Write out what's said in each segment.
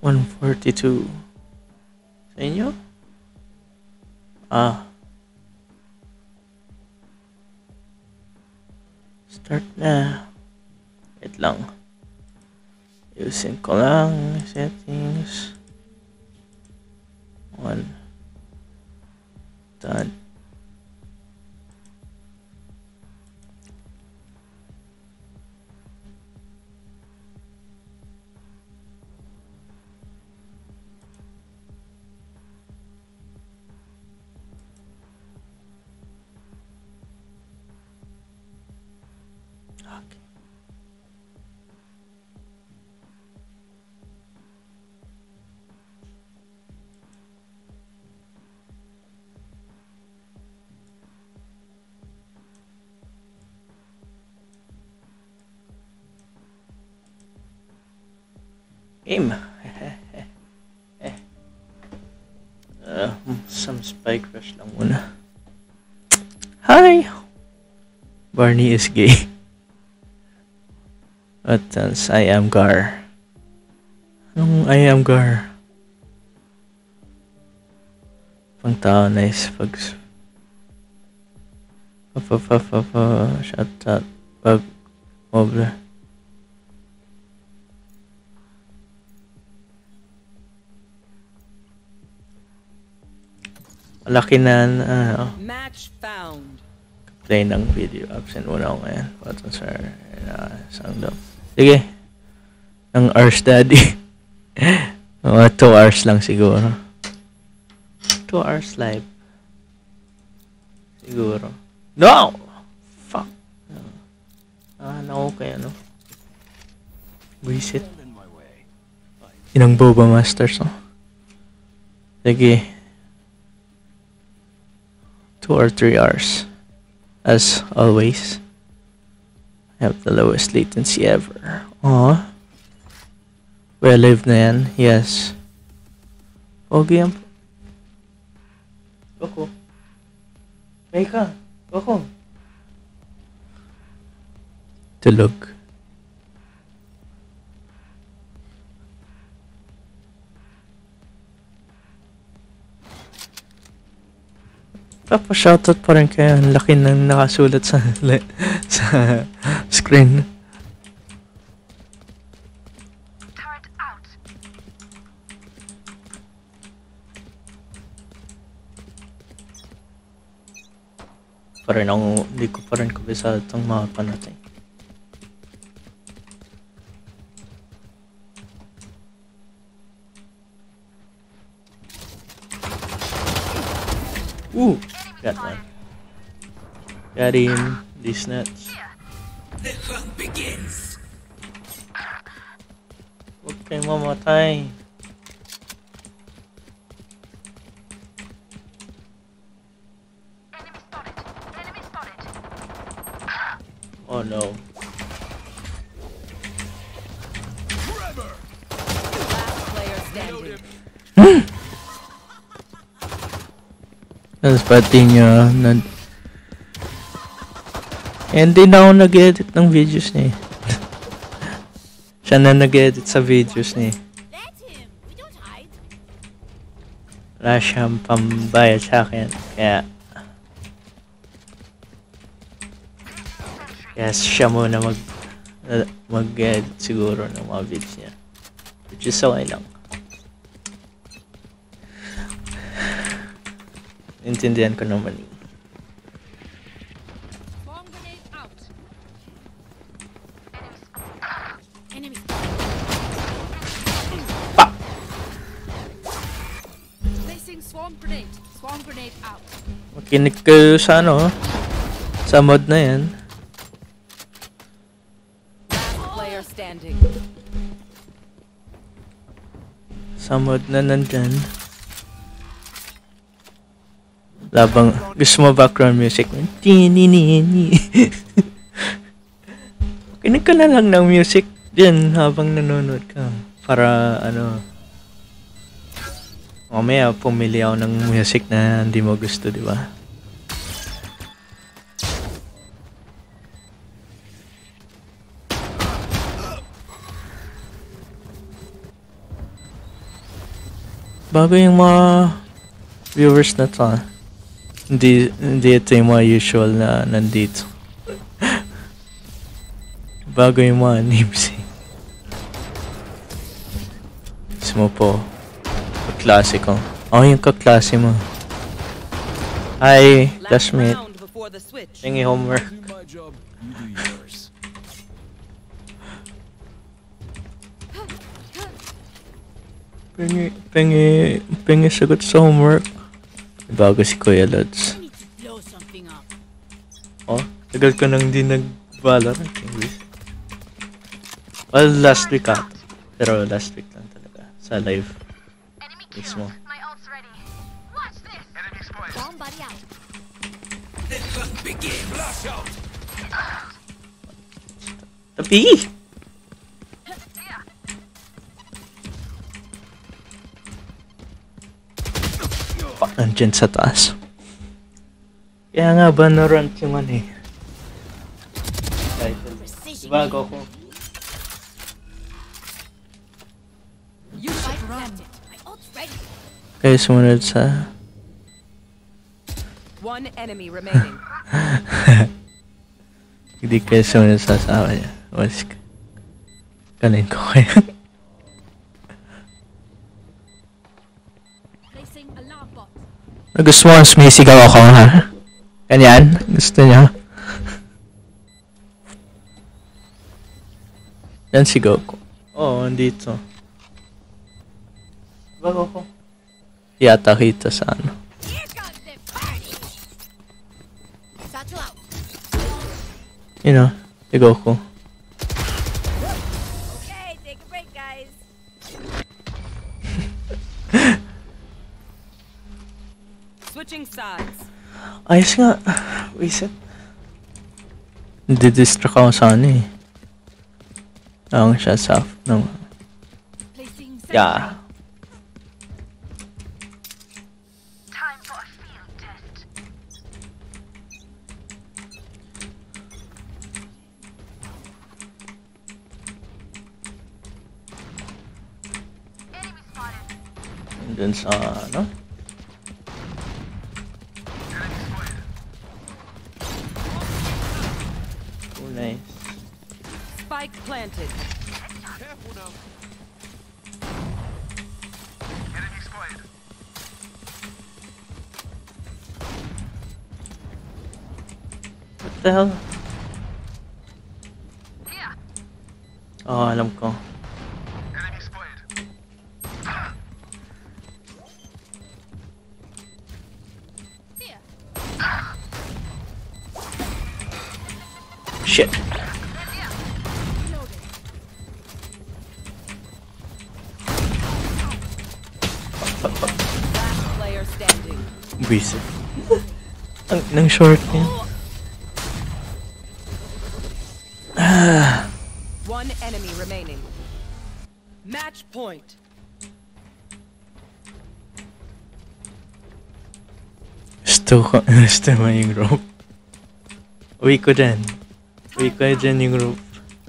142. Sa inyo? Start na. Wait lang. Ayusin ko lang settings. 1. Done. Okay. Game. Some spike rush lang muna. Hi! Barney is gay. What else? I am Gar. Anong I am Gar? Pang tao, nice pag... Shut up. Pag... Mobile. Malaki na Match found. Play ng video. Absent muna ako ngayon. Buttons are sound up. Sige. Ang hours daddy. Mga 2 hours lang siguro. 2 hours live. Siguro. No! Fuck. Okay ano. Buisit. Inang boba masters no. Sige. 2 or 3 hours. As always. I have the lowest latency ever. Aww. Well lived na yan. Yes. Okay yan. Goko. May ka. Goko. Tulog. Papa-shoutout pa rin kayo. Ang laki ng nakasulat sa sa screen. Hindi ko pa rin kabisado itong mapa natin. Ooh! Got one. Got him. These nuts. The hunt begins. Huwag kayong mamatay. Oh no. Last player standing. Tapos pati niya hindi na ako nag-edit ng videos niya. Siya na nag-edit sa videos niya. Wala siyang pambayad sa akin. Kaya siya muna mag-edit siguro ng mga videos niya. Which is okay lang. Intindihan ko naman eh. Bomb grenade out. Enemy. Pa! Placing swarm grenade. Swarm grenade out. Makinig kayo sa sa mod na yan. Last player standing. Sa mod na nandyan. Labang gusto mo background music. Tininini. Kinig ka na lang ng music din habang nanonood ka. Para mamaya pumili ako ng music na hindi mo gusto, di ba? Bago yung mga viewers na to. Hindi ito yung mga usual na nandito. Bago yung mga names eh. Gusto mo po. Kaklase ko. Yung kaklase mo. Hi, Last classmate. round before the switch. Tingi homework. Do my job, you do yours. Pingi sagot sa homework. Bago si Kuya Lods. I need to blow something up. Tagal ko nang di nag-Valorant. Well, last week ata. Pero last week lang talaga. Sa live. Mismo. My ult's ready. Watch this. Enemy spotted. Bomb buddy out. Tapi! Nandyan sa taas. Kaya nga ba na-rant yung ano eh. Title. Precision. Bago ko. You fight planted. My ult's ready. Kaya sumunod sa... One enemy remaining. Hindi kaya sumunod sa asawa niya. Was... Kanin ko kaya. Placing alarm bot. Gusto mo sumisigaw ako ha? Ganyan? Gusto niya? Yan sigaw ko. Oo, andito. Bago ko. Yata kita sa ano. Here comes the party. Satchel out. You know, sigaw ko. Okay, take a break, guys. Switching sides. Ayos nga. Reset. Didistract ako sa ano eh. Ang siya sa no. Placing Yeah. Time for a field test. Enemy spotted. And dun sa ano. Oh, nice. Spike planted. Careful now. Enemy spotted. What the hell? Here. Alam ko. Enemy spotted. Here. Shit. Reloading. Last player standing. Visit. Nang short niya. One enemy remaining. Match point. Gusto mo yung rope. Uwi ko dyan. Uwi ko dyan yung rope.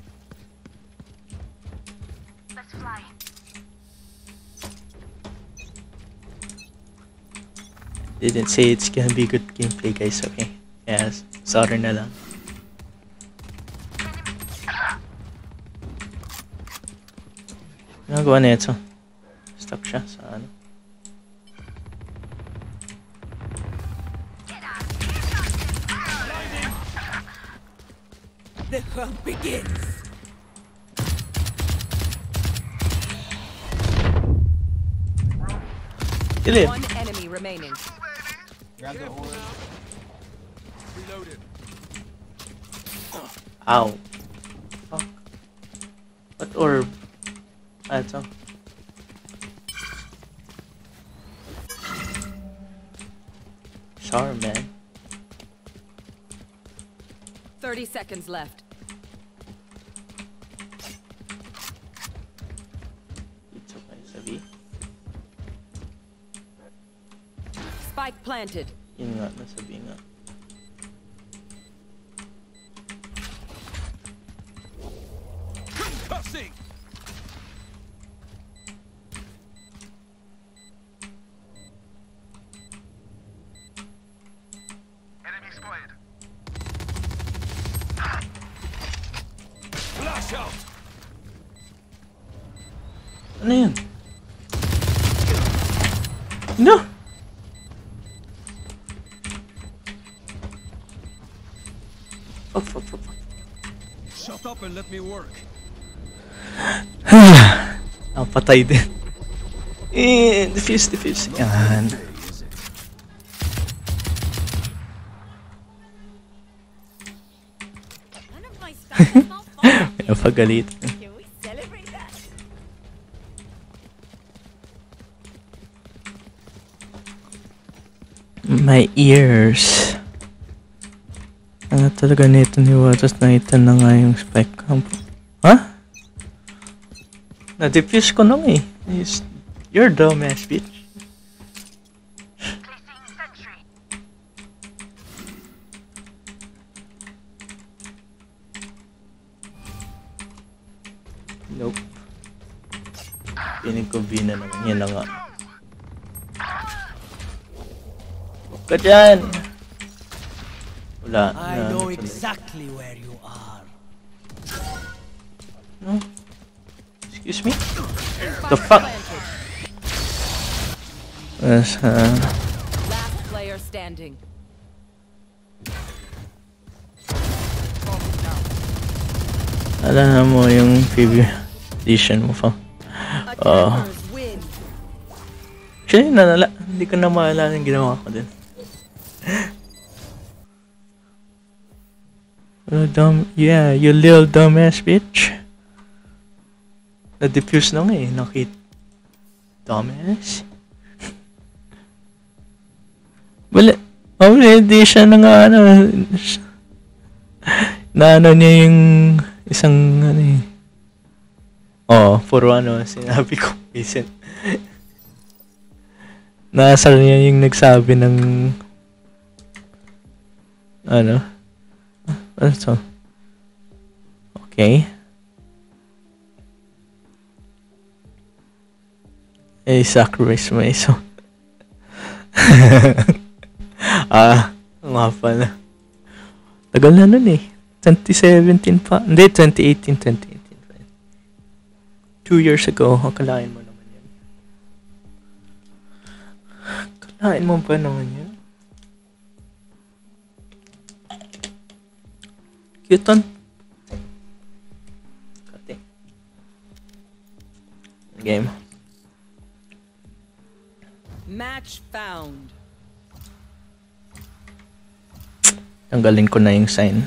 Let's fly. Didn't say it's gonna be good gameplay guys, okay? Yes, sorry na lang. Nagawa na ito. Stuck siya sa ano. The hunt begins. Kill it. One enemy remaining. Reloaded. Ow. Fuck. What orb? Ito. Sorry, man. 30 seconds left. Ito kayo sabi. Spike planted. Yun nga, nasabi nga. Concussing. Shout. Ano yun? No! Fuck. Shut up and let me work. Napatay din. Defuse. Yan. None of my stuff is malfunctioning. Napagalitan. Can we celebrate that? My ears. Ano talaga nito ni Watas na ito na nga yung spike camp. Ha? Na-defuse ko nung eh. You're dumbass bitch. Placing sentry. Nope. Pinig ko B na naman. Yan na nga. Huwag ka dyan! Wala. I na, know tuloy. exactly where you are. No? Excuse me? The fuck? Planted. Yes, Last player standing. alam mo yung preview edition mo pa. Attackers win. Actually, hindi ko na maalala yung ginawa ko din. Yeah, you little dumbass bitch. Na-defuse na nga eh, nakit. Dumbass. Wala. Hindi siya na nga na niya yung isang eh. Puro sinabi ko. Isn't. Nasal niya yung nagsabi ng ano to? Okay. Sacrifice mo iso. Nga pala. Tagal na nun eh. 2017 pa. Hindi, 2018. 2 years ago. Akalain mo naman yan. Akalain mo ba naman yan? Cute on. Kati. Game. Match found. Tanggalin ko na yung sign.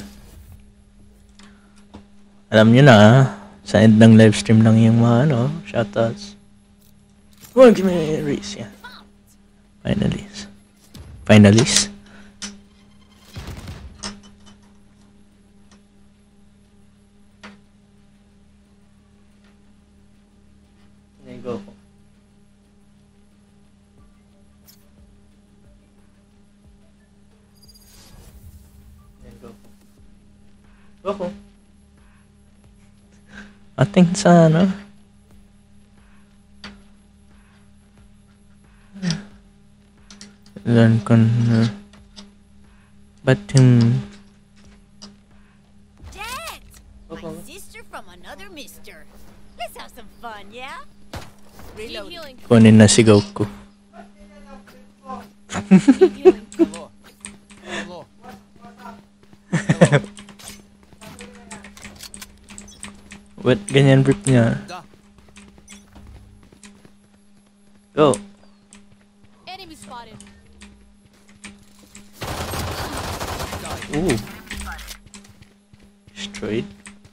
Alam nyo na, sa end ng livestream lang yung mga shoutouts. Oh, give me a raise, yeah. Finalists. There you go. Goku. Ating sa learn ko na. But Dad! My sister from another mister. Let's have some fun, yeah? Need healing. kunin na si Goku. Need healing. Hello. Hello. Ba't ganyan brief niya? Da. Go. Enemy spotted. Ooh. Destroyed.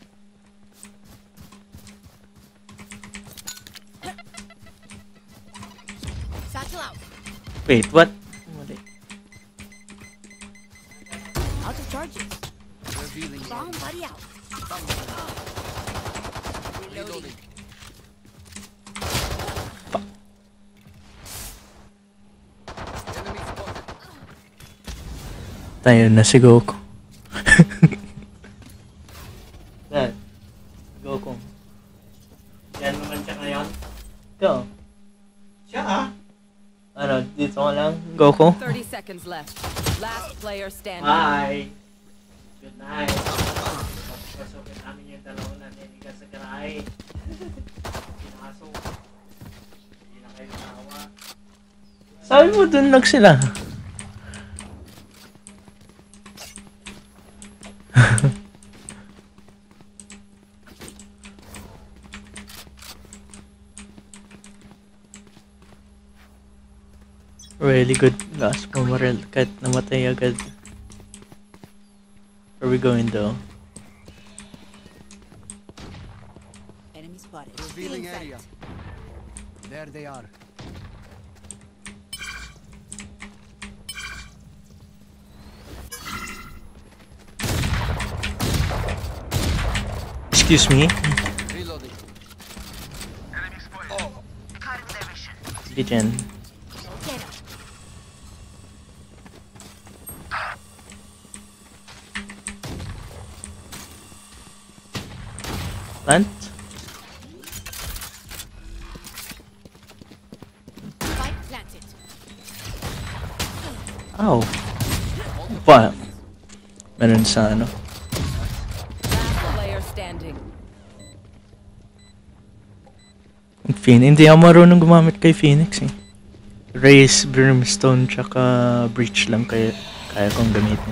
Satchel out. Wait, what? Mali. Out of charges. Revealing. Bomb buddy out. Reloading. Enemy spotted. Tayo na si Goku. Yan. Goku. Yan naman siya ngayon. Ito. Siya Ano, dito ka lang, Goku? 30 seconds left. Last player standing. Bye. Good night. Sabi mo dun lang sila. Really good last Marel kahit namatay agad. Where are we going though? Enemy spotted. Revealing area. There they are. Excuse me. Reloading. Enemy spoiled. Oh. Cutting their vision. Sige dyan. Get him. Plant? Spike planted. Ow. Pa. Meron sa ano. Last player standing. Hindi ako marunong gumamit kay Phoenix eh. Raze, Brimstone, tsaka Breach lang kaya kong gamitin.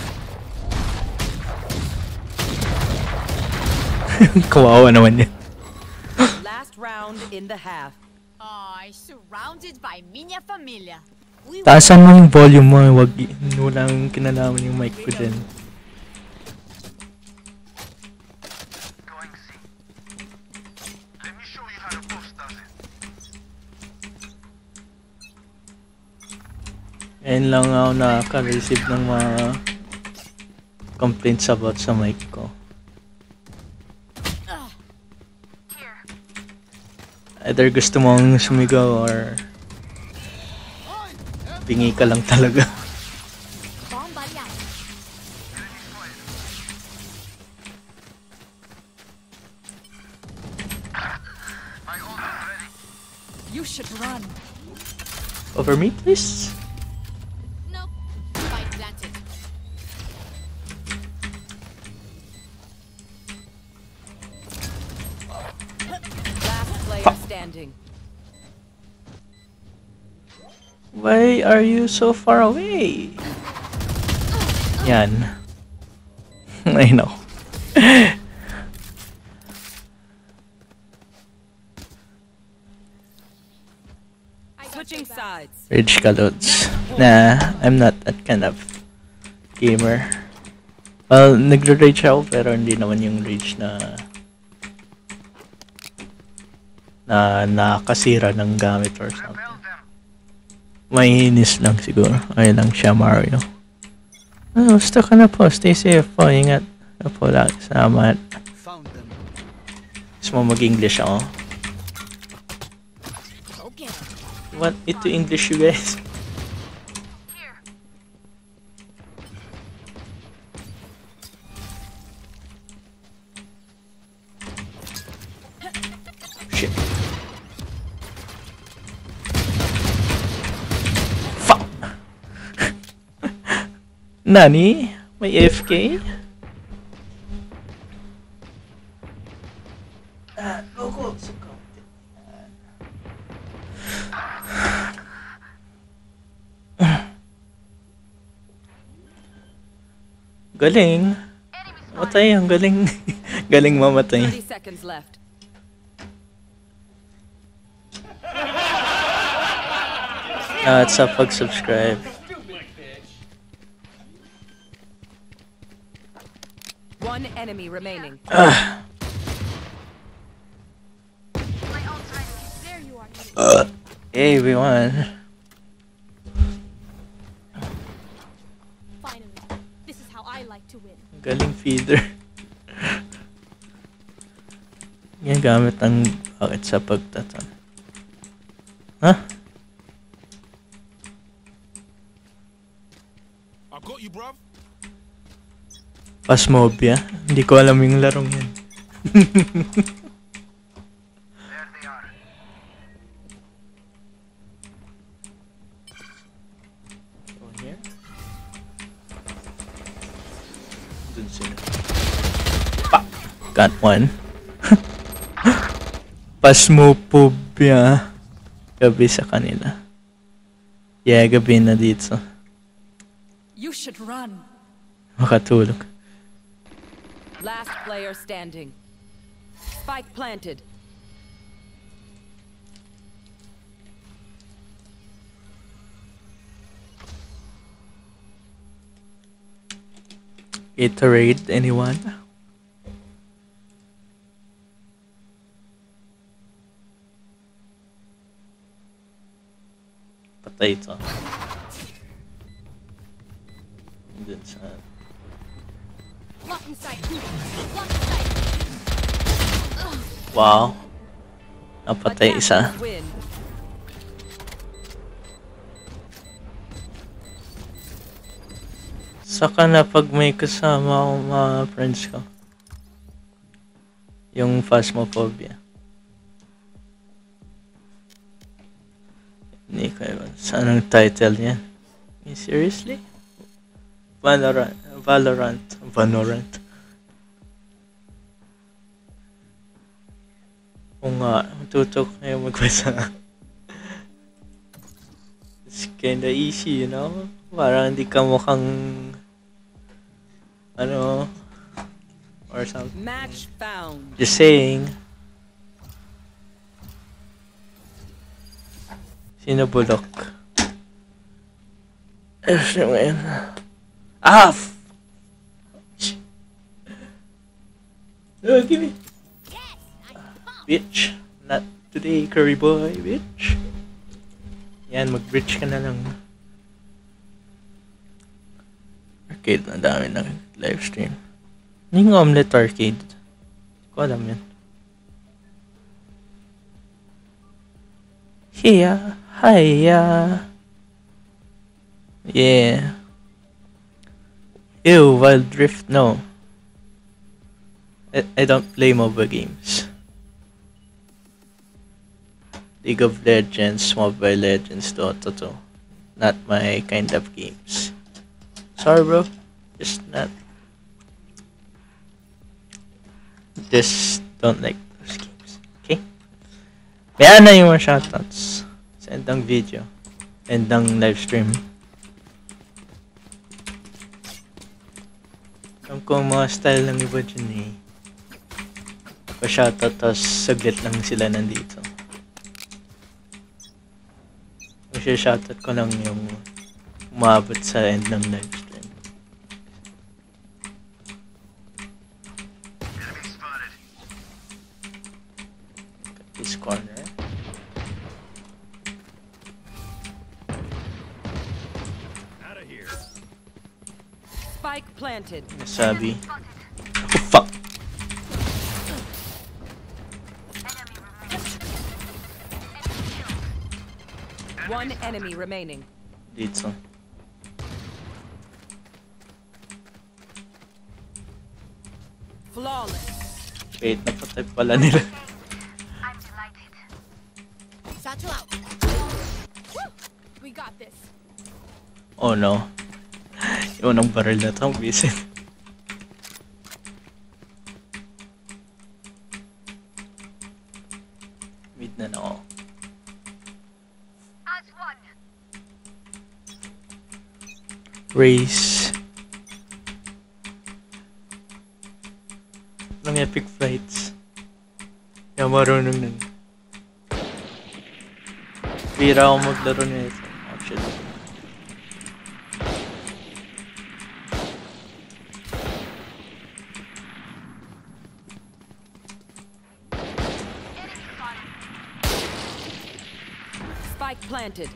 Kawawa naman yan. Last round in the half. Ay, surrounded by minha familia. We Taasan mo yung volume mo, walang kinalaman yung mic ko din. Going C. Let me show you how the boss does it. Ngayon lang ako nakaka-receive ng mga complaints about sa mic ko. Here. Either gusto mong sumigaw or bingi ka lang talaga. bomb variado. My ult is ready. You should run. Over me, please? Nope. Spike planted. Last player standing. Why are you so far away? Yan. I know. Switching sides. Rage ka, Lods. Nah, I'm not that kind of gamer. Well, nagre-rage ako pero hindi naman yung rage na nakasira ng gamit or something. Repel them. Mahinis lang siguro. Ay lang siya, Mario. Oh, basta ka na po. Stay safe po. Ingat. Na po lagi. Salamat. Found them. Gusto mo mag-English ako? Go get him. Want me to English you guys? Here. Shit. Fuck! Nani? May AFK? Logo. Galing. Matay, ang galing. Galing mamatay. 30 seconds left. Sa pag-subscribe. One enemy remaining. Ah. My ult's ready. There you are. Hey everyone. Finally. This is how I like to win. Galing feeder. Ginagamit ang bakit sa pagtatan. Huh? I got you, bruv. Phasmophobia? Hindi ko alam yung larong yan. There they are. Dun sila. Pa! Got one. Phasmophobia. Gabi sa kanila. Yeah, gabi na dito. You should run. Makatulog. Last player standing. Spike planted. Iterate anyone? Patay ito. Dun sa... Blocking sight. Blocking sight. Wow. Napatay isa. Attackers win. Saka na pag may kasama akong mga friends ko. Yung Phasmophobia. Hindi ko ewan. Saan ang title niya? Seriously? Valorant. Oo nga, matutok kayo magbasa. It's kinda easy, you know? Parang hindi ka mukhang... ano... or something. Match found. Just saying. Sino bulok? Siya ngayon. Ah! No, give me. Bitch. Not today, curry boy, bitch. Yan, mag-bridge ka na lang. Arcade, na dami ng livestream. Ano yung Omelette Arcade? Hindi ko alam yan. Hiya. Hiya. Yeah. Ew, Wild Rift, no. I don't play mobile games. League of Legends, Mobile Legends, Dota 2. Not my kind of games. Sorry bro. Just not. Just don't like those games. Okay? Bayan na yung mga shoutouts. Sa endang video. Endang livestream. Alam ko ang mga style ng iba dyan eh. Pa-shoutout tapos saglit lang sila nandito. Shoutout ko lang yung umabot sa end ng livestream. Enemy spotted. Got this corner. Out of here. Spike planted. Nasabi. Oh fuck! One enemy remaining. Dito. Flawless. Wait, napatay pala nila. Satchel out. We got this. Oh no. Yung unang barrel na ito, bisit. Mid na na ako. Race. Ng epic fights. Kaya marunong nun. Bira ako maglaro nito. Actually. Spike planted.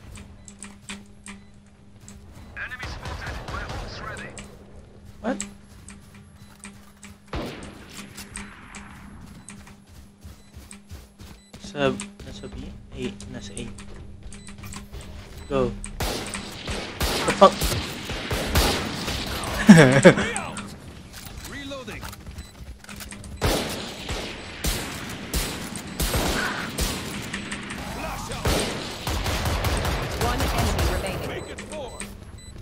Enemy spotted. My ult's ready. What? Nasa B? A, nasa A. Go. The fuck? Reloading. One enemy remaining. Make it 4.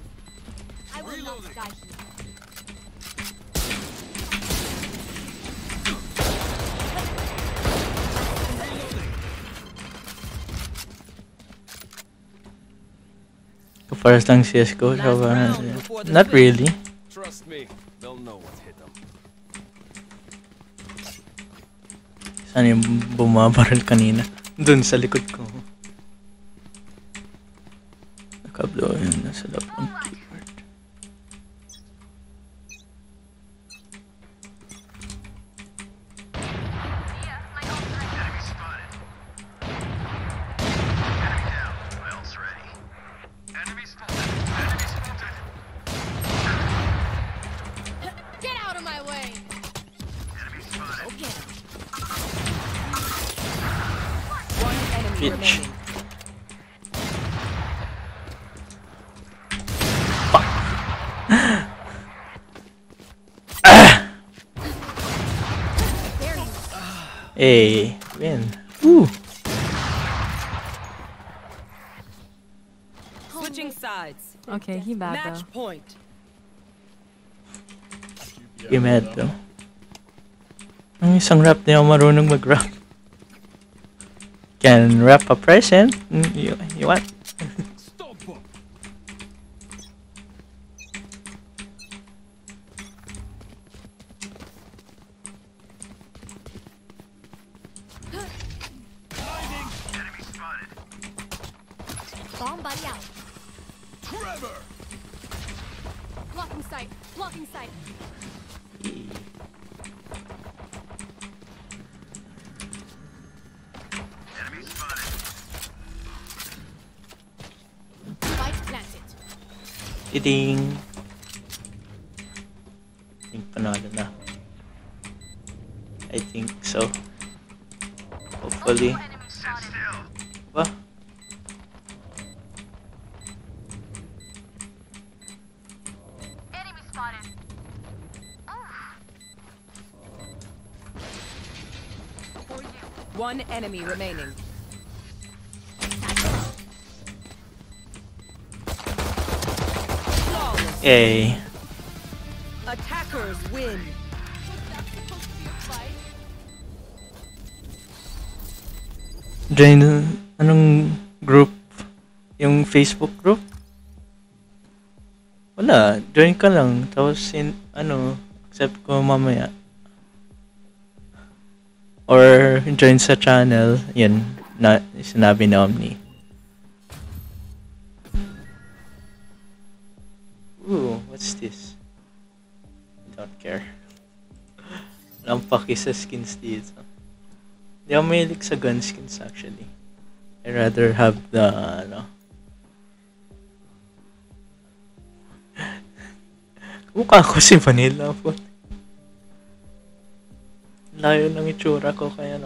I will not die here. Kaparas lang CSGO. So, not really. Trust me, they'll know what hit them. Saan yung bumabaril kanina? Dun sa likod ko. Nakablo yun. Nasa loob ng keyboard. Enemy spotted. Enemy down. Wells ready. Enemy spotted. Enemy spotted. Get out of my way! Enemy spotted. Okay. One enemy Bitch. remaining. Hey, win. Woo! Switching sides. Okay, he bad Match though. point. You mad though. Ang isang rap na yung marunong mag-rap. Can rap a present? You want? Stop them! Enemy spotted. Bomb buddy out. Trevor! Blocking sight. Blocking sight. Enemy spotted. Spike planted. Tiding. I think panalo na. I think so. Hopefully. Sit still. Ba? Enemy spotted. One enemy remaining. Flawless. Yay. Attackers win. Join anong group? Yung Facebook group? Wala. Join ka lang. Tapos accept ko mamaya. Or join sa channel. Yun. Na, sinabi ni Omni. Ooh, what's this? Don't care. Walang paki sa skins dito. Hindi ako mahilig sa gun skins actually. I rather have the, mukha ko si Vanilla po. Layo ng itsura ko kaya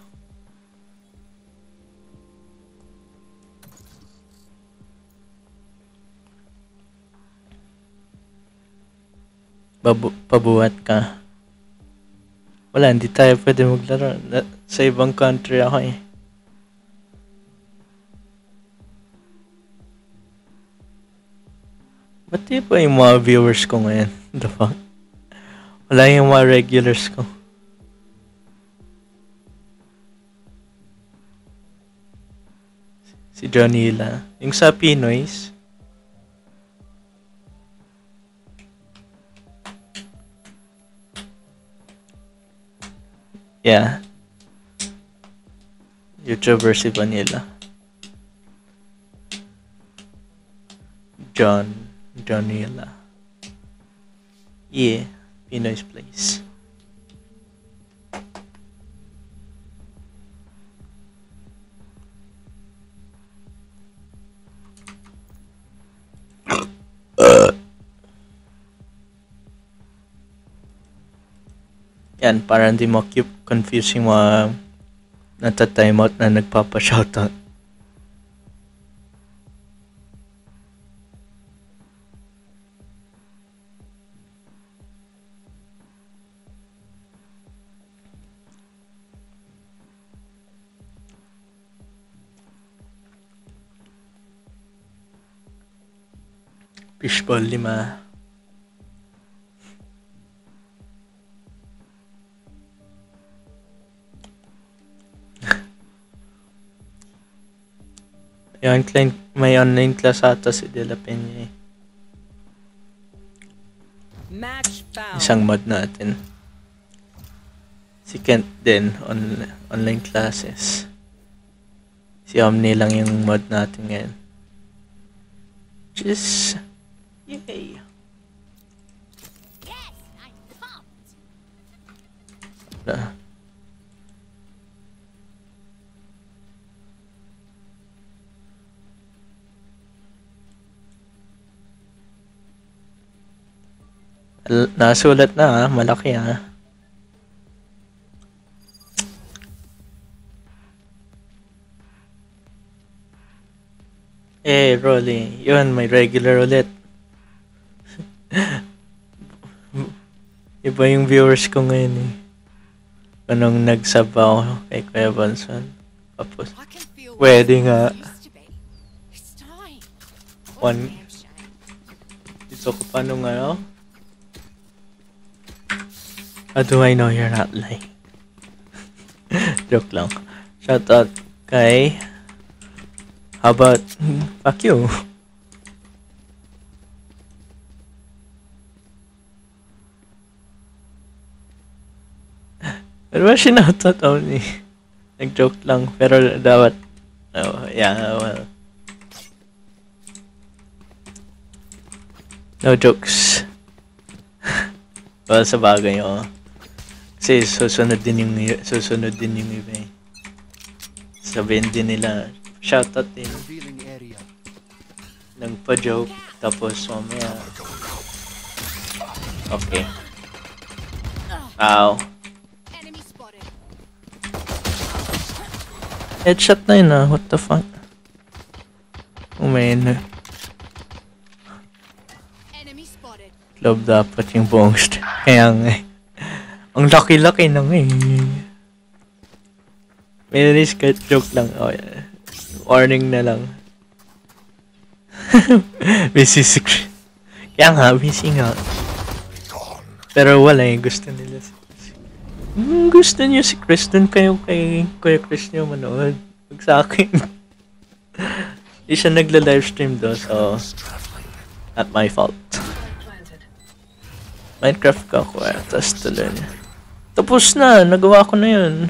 pabuhat ka. Wala, hindi tayo pwede maglaro. Sa ibang country ako eh. Ba't di ba yung mga viewers ko ngayon? The fuck? Wala yung mga regulars ko. Si Johnila. Yung sa Pinoys. Yeah. YouTuber si Vanilla. Johnila. Yeah. Pinoy's Place. Yan, para hindi mo confuse yung mga nata-timeout na nagpapa-shoutout. Fishball 5. Yan, client May online class ata si De La Peña eh. Match found. Isang mod natin. Si Kent din, online classes. Si Omni lang yung mod natin ngayon. Just, yay! Yes, I'm pumped. Na. Nasulat na ha, malaki ha. Eh, Rolly, yun, may regular ulit. Iba yung viewers ko ngayon eh. Anong nag-sub ako kay Kuya Bonson. Tapos, I can feel pwede nga. it used to be. It's time. One, Damn shame. dito ko pa nung ano. How do I know you're not lying? Joke lang. Shout out kay... How about... Fuck you. Ano ba sinautot only? Nag-joke lang. Pero dapat... Oh, yeah, well... No jokes. Well, sa bagay, oh. Kasi susunod din yung iba eh. Sabihin din nila, shoutout din Revealing area. ng pa-joke, tapos mamaya. Okay. Ow. Enemy spotted. Headshot na yun ah, what the fuck? Oh man. Enemy spotted. Love dapat yung buong kaya nga eh. Ang laki-laki na nga eh. May risk joke lang. Oh, yeah. Warning na lang. Busy si Chris. Kaya nga, busy nga. Pero wala eh, gusto nila si Chris. Gusto niyo si Chris, dun kayo kay Kuya Chris niyo manood. Huwag sa akin. Di siya nagla-livestream do, so not my fault. Minecraft ka ako eh, tapos tuloy niya. Tapos na, nagawa ko na yun.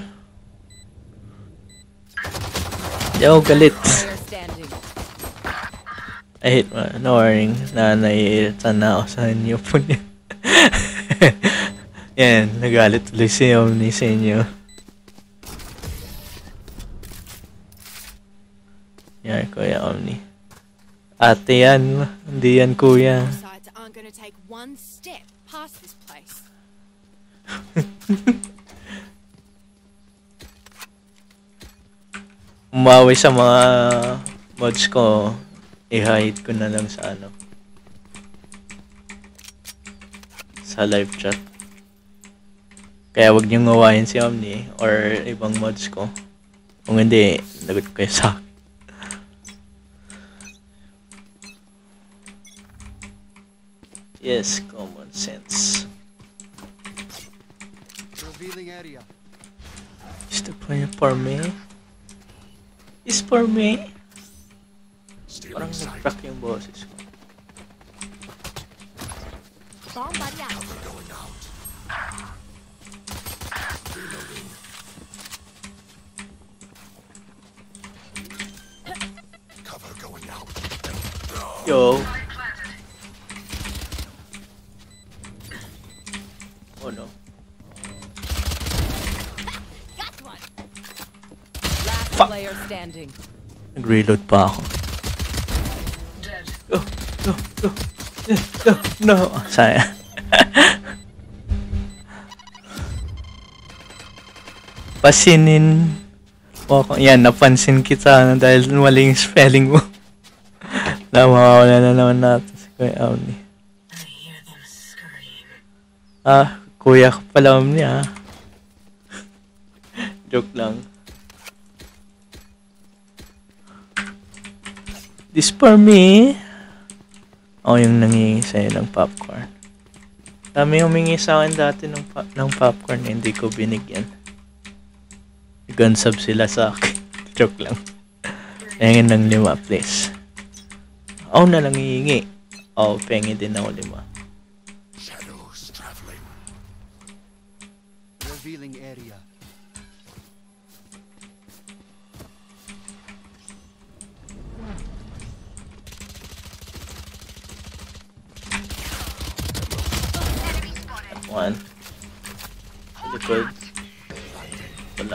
Hindi ako galit. Player standing. I hate no warning na naiirita na ako sa inyo po niya. Yan, nagalit tuloy si Omni sa inyo. Yan, Kuya Omni. Ate yan, hindi yan kuya. Sides aren't gonna take one step past this place. Umawi sa mga mods ko, i-hide ko na lang sa ano. Sa live chat. Kaya wag niyong ngawain si Omni or ibang mods ko. Kung hindi, lagot ko kayo sa akin. Yes, common sense. Revealing area. Is the player for me? Is for me? Parang nag-crack yung boses ko. Bomb buddy out. Yo. Oh no. Got one. Last Fuck. player standing. Nag-reload pa ako. Go, go, go. Go, no. Sayang. Pasinin. Yan, napansin kita dahil mali yung spelling mo. Na mawawala na naman natin si Kuya Omni. Ah, kuya ko pala Omni ah. Joke lang. This for me. Ako yung nangingi sa'yo ng popcorn. Dami humingi sa akin dati ng popcorn na hindi ko binigyan. Gunsub sila sa akin. Joke lang. Pahingin ng 5 please. Ako na lang hihingi. Oh, pengi din ako 5. Shadows traveling. Revealing area. One. Likod. Wala.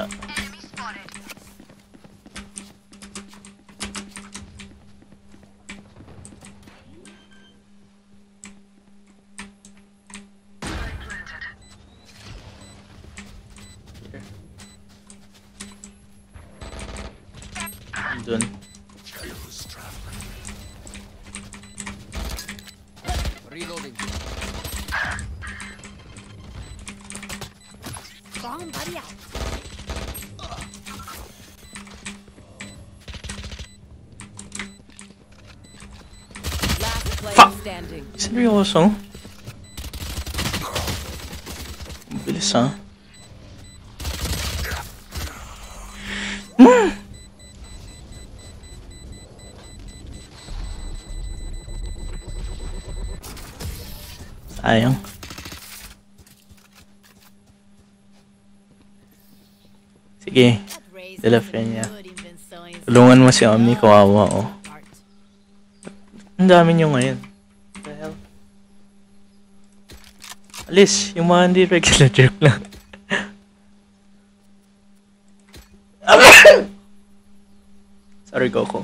Dun. Reloading. Bomb buddy out. Last player Fuck. standing. Seryoso? Ang bilis ha. Sayang. Sige, That raise De La isn't Peña. good in Vincenzo's tulungan mo si Omni, kawawa oh. heart. Ang dami nyo ngayon. What the hell? Alis, yung mga hindi regular joke lang. Sorry, Coco.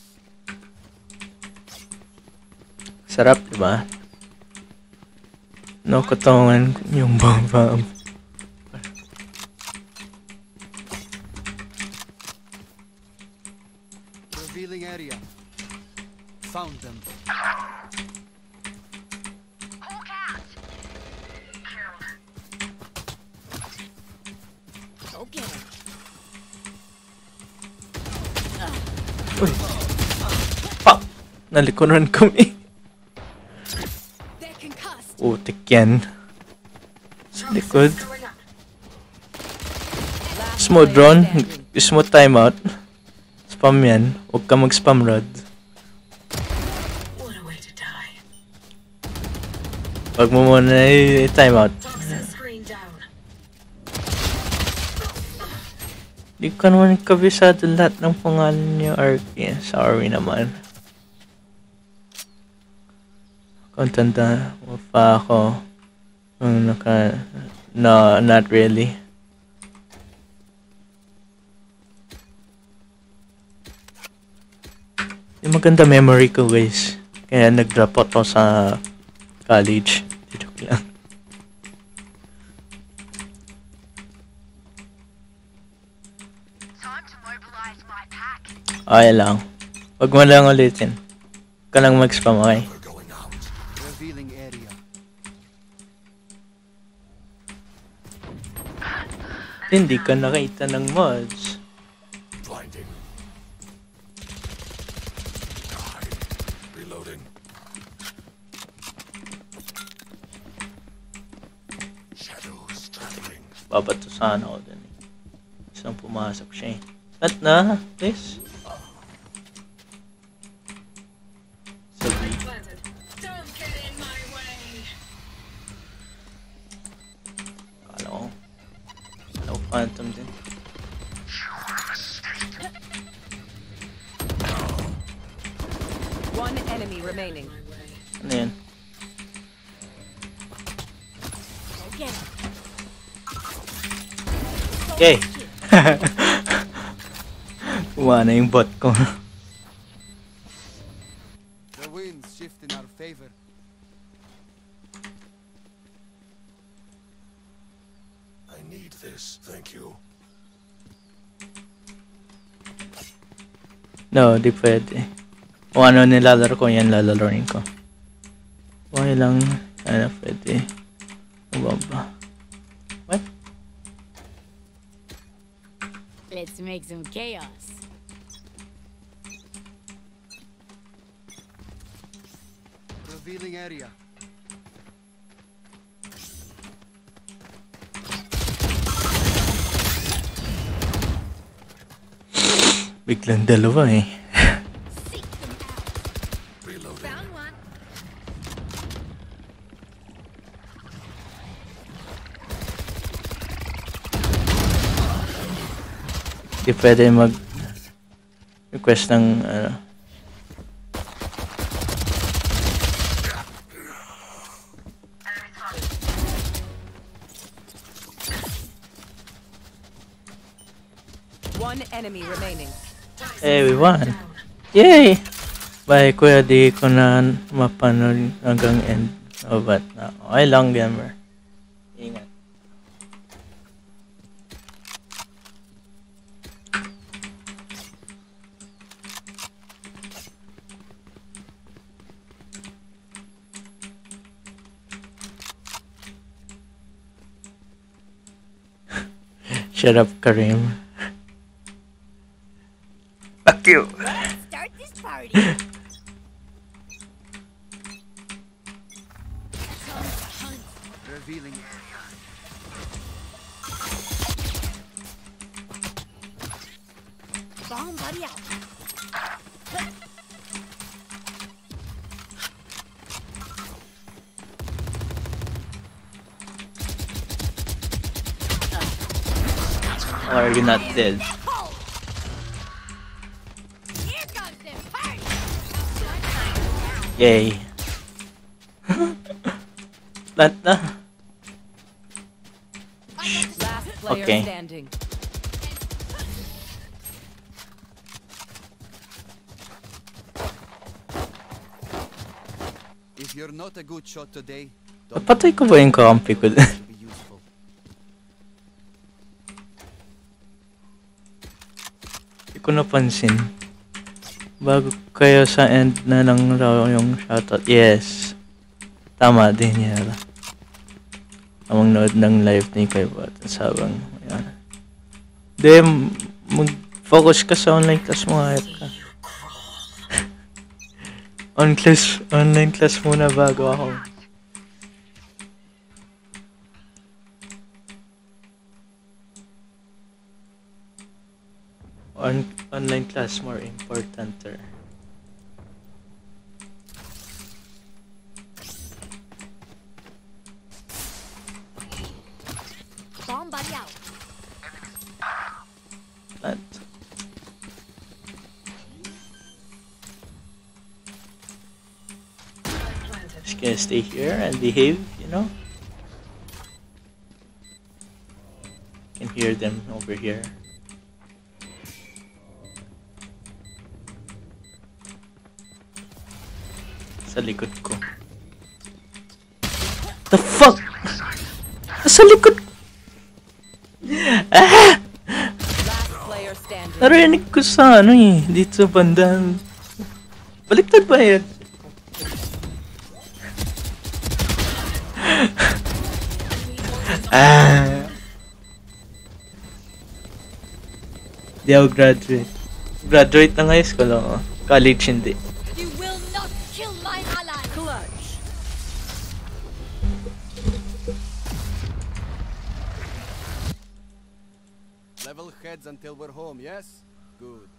Sarap, diba? No, katawan yung bomb. Revealing area. Found them. Okay. Fuck! Nalikuran kami. They're concussed. Utik yan. Sa likod. Last Smooth player Ron. standing. Smooth timeout. Spam yan. Huwag ka mag-spam, Rod. What a way to die. Huwag mo muna i-timeout. Toxin screen down. Di ko naman kabisado lahat ng pangalan niyo, Arky. Sorry naman. Kontanda mo pa ako. No, not really. Yung maganda memory ko, guys. Kaya nag-drop out ako sa college. Joke lang. Time to mobilize my pack. Okay lang. Huwag mo lang ulitin. Huwag ka lang mag-spam, okay? Revealing area. Hindi ka nakita ng mods. Blinding. Reloading. Shadows traveling. Babatusan ako dun eh. Isang pumasok siya eh. At na, please. Sabi. Planted. Don't get in my way. Kala ko phantom din. One enemy remaining. Ano yan? Okay. Okay. Kuha na yung bot ko. The winds shift in our favor. I need this, thank you. No, di pwede. Kung ano nilalaro ko, yan lalalorin ko. Okay lang. Sana pwede. Ano ba? What? Let's make some chaos. Revealing area. Biglang dalawa eh. Seek them out. Reloading. Found one. Hindi pwede request ng One enemy remaining. Hey, we won! Yay! Bye, kuya, di ko na mapanood hanggang end. Oh, but na. Okay lang, gamer. Ingat. Shut up, Karim. Fuck you! Let's start this party. Revealing Bomb buddy out. Or are you not dead? Here comes the party. Yay. Plant na. Last player Okay. standing. If you're not a good shot today, Napatay ko ba yung kampi ko? to be useful. Hindi ko napansin. Bago kayo sa end na lang raw yung shoutout. Yes. Tama din yan. Amang nood ng live ni Kuya Bot. Sabang, yan. Hindi, mag-focus ka sa online class mo. Hayat ka. Online class muna bago ako. Online class more importanter. Bomb buddy out. Plant. Just gonna stay here and behave, you know? Can hear them over here. Sa likod ko. The fuck? Sa likod. Ah! Last player standing. Narinig ko sa ano eh. Dito sa banda. Baliktad ba yan? Ah. Di ako graduate. Graduate na high school ako. College hindi. You will not kill my ally. Clutch. Level heads until we're home, yes? Good.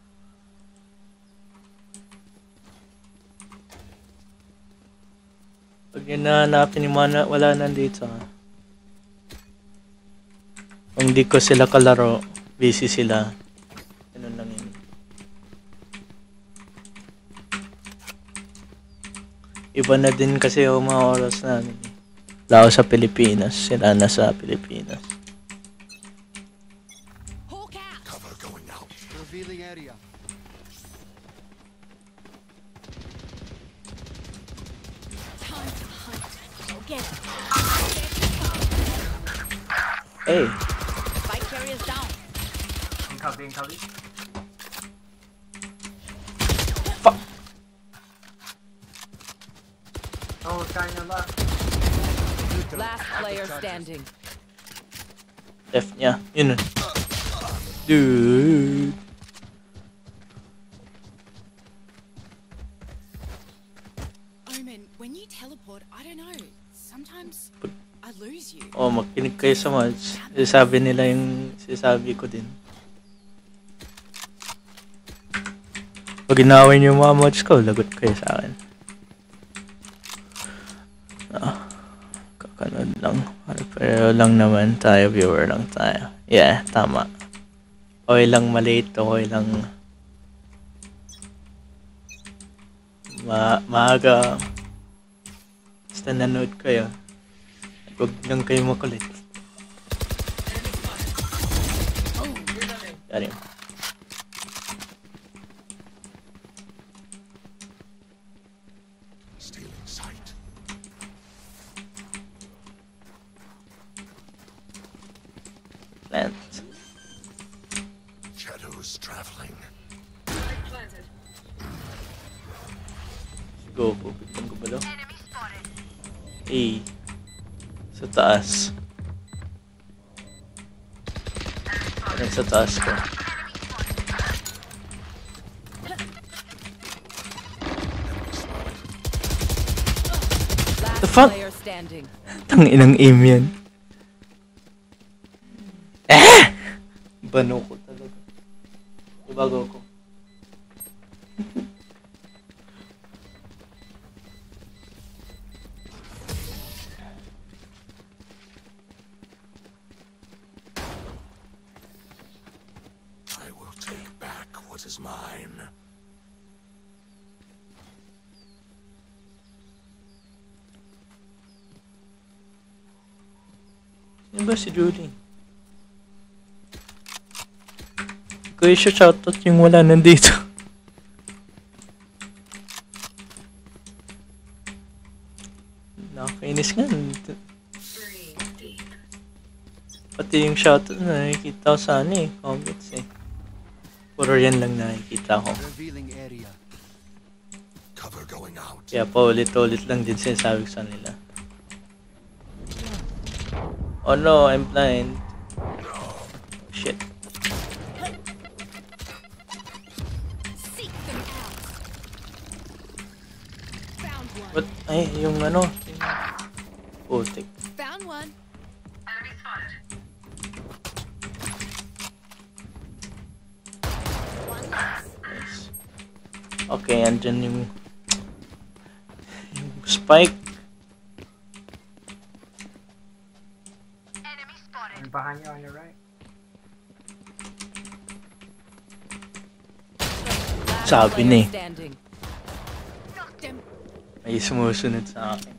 Pag yun nahanapin yung mga wala nandito. Kung di ko sila kalaro, busy sila. Ganun lang yun. Iba na din kasi yung mga oras namin. Wala ako sa Pilipinas. Sila na sa Pilipinas. Hawk out. Cover going out. Revealing area. Time to hunt. Go get him. Hey! Spike carrier's down. Fuck! Last player standing. Left niya. Yun. Dude. Omen, when you teleport, I don't know. Sometimes I lose you. Oh, makinig kayo sa mods. Sabi nila yung sinasabi ko din. Pag inawin yung mga mods ko, lagot kayo sa akin. Kakanood lang. Pero lang naman tayo, viewer lang tayo. Yeah, tama. Okay lang malate, okay lang maaga. Basta nanood kayo. Huwag lang kayo makulit. Got him. Stealing sight. Plant. Shadows traveling. Planted. Go, pupitong ko ba daw? Sa taas. Meron sa taas ko. Last fuck? player standing. Tanginang aim yan. Bano ko talaga. Ibago ko. I will take back what is mine. Sino ba si Julie? Ko siya shoutout yung wala nandito. Nakakainis nga. Breathe deep. Pati yung shoutout na nakikita ko sa comments eh. Puro yan lang nakikita ko. Revealing area. Cover going out. Kaya paulit-ulit lang din sinasabi ko sa nila. Oh no, I'm blind. Shit. Seek them out. Found one. What? Ay, yung ano? Putik. Found one. Enemy spotted. Nice. Okay, andyan yung spike. Behind you on your right. Last Sabi player ni. standing. Them. May sumusunod sa akin.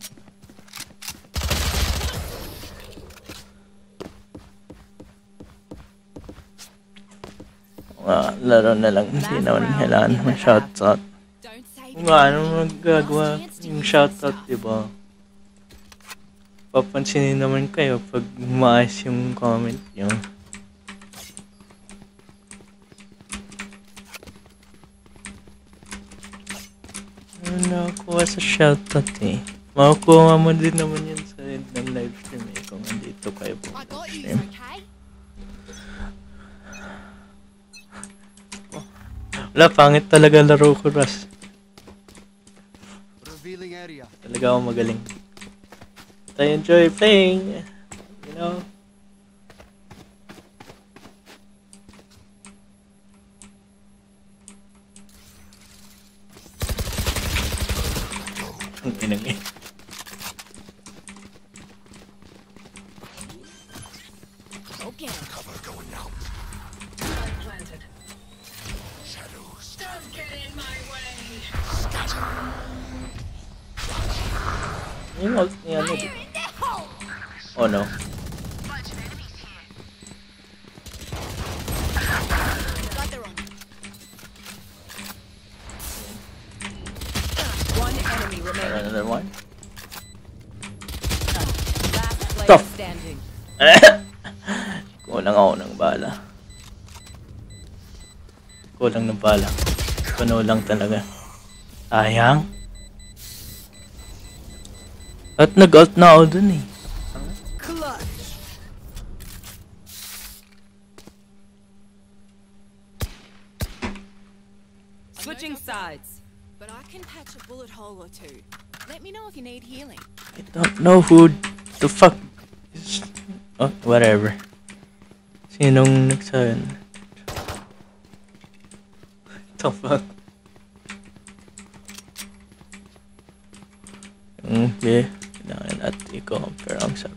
Laro na lang. Hindi naman kailangan mag-shoutout. Don't say Kung ano magagawa yung shoutout, diba? Papansinin naman kayo pag maayos yung comment nyo. Ano nakakuha sa shoutout eh. Makukuha mo din naman yun sa end ng livestream eh. Kung andito kayo po. I got you, Stream. okay? Wala, pangit talaga laro ko, Ras. Revealing area. Talaga ako magaling. But I enjoy playing. You know? Ang inang eh. Okay. Cover going out. Planted. Shadows. Don't get in my way. Yung ult niya ano Fire in the hole! Oh no. Got the wrong. One enemy remaining. Another one. Last player Stop. standing. Kulang ako ng bala. Kulang ng bala. Puno lang talaga. Sayang. At nag-alt na ako dun eh. Clutch. Switching sides. But I can patch a bullet hole or two. Let me know if you need healing. I don't know who the fuck is... Oh, whatever. Sinong nagsabi? The fuck? Kailangan at i-compare ang sub.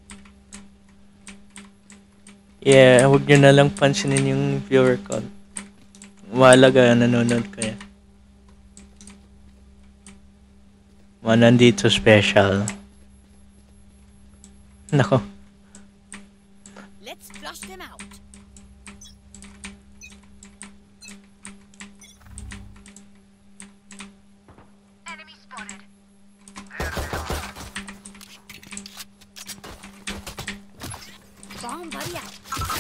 Yeah, huwag nyo na lang pansinin yung viewer count. Mahalaga, nanonood kayo. Mga nandito special. Nako. Let's flush them out. Enemy spotted. Bomb buddy out.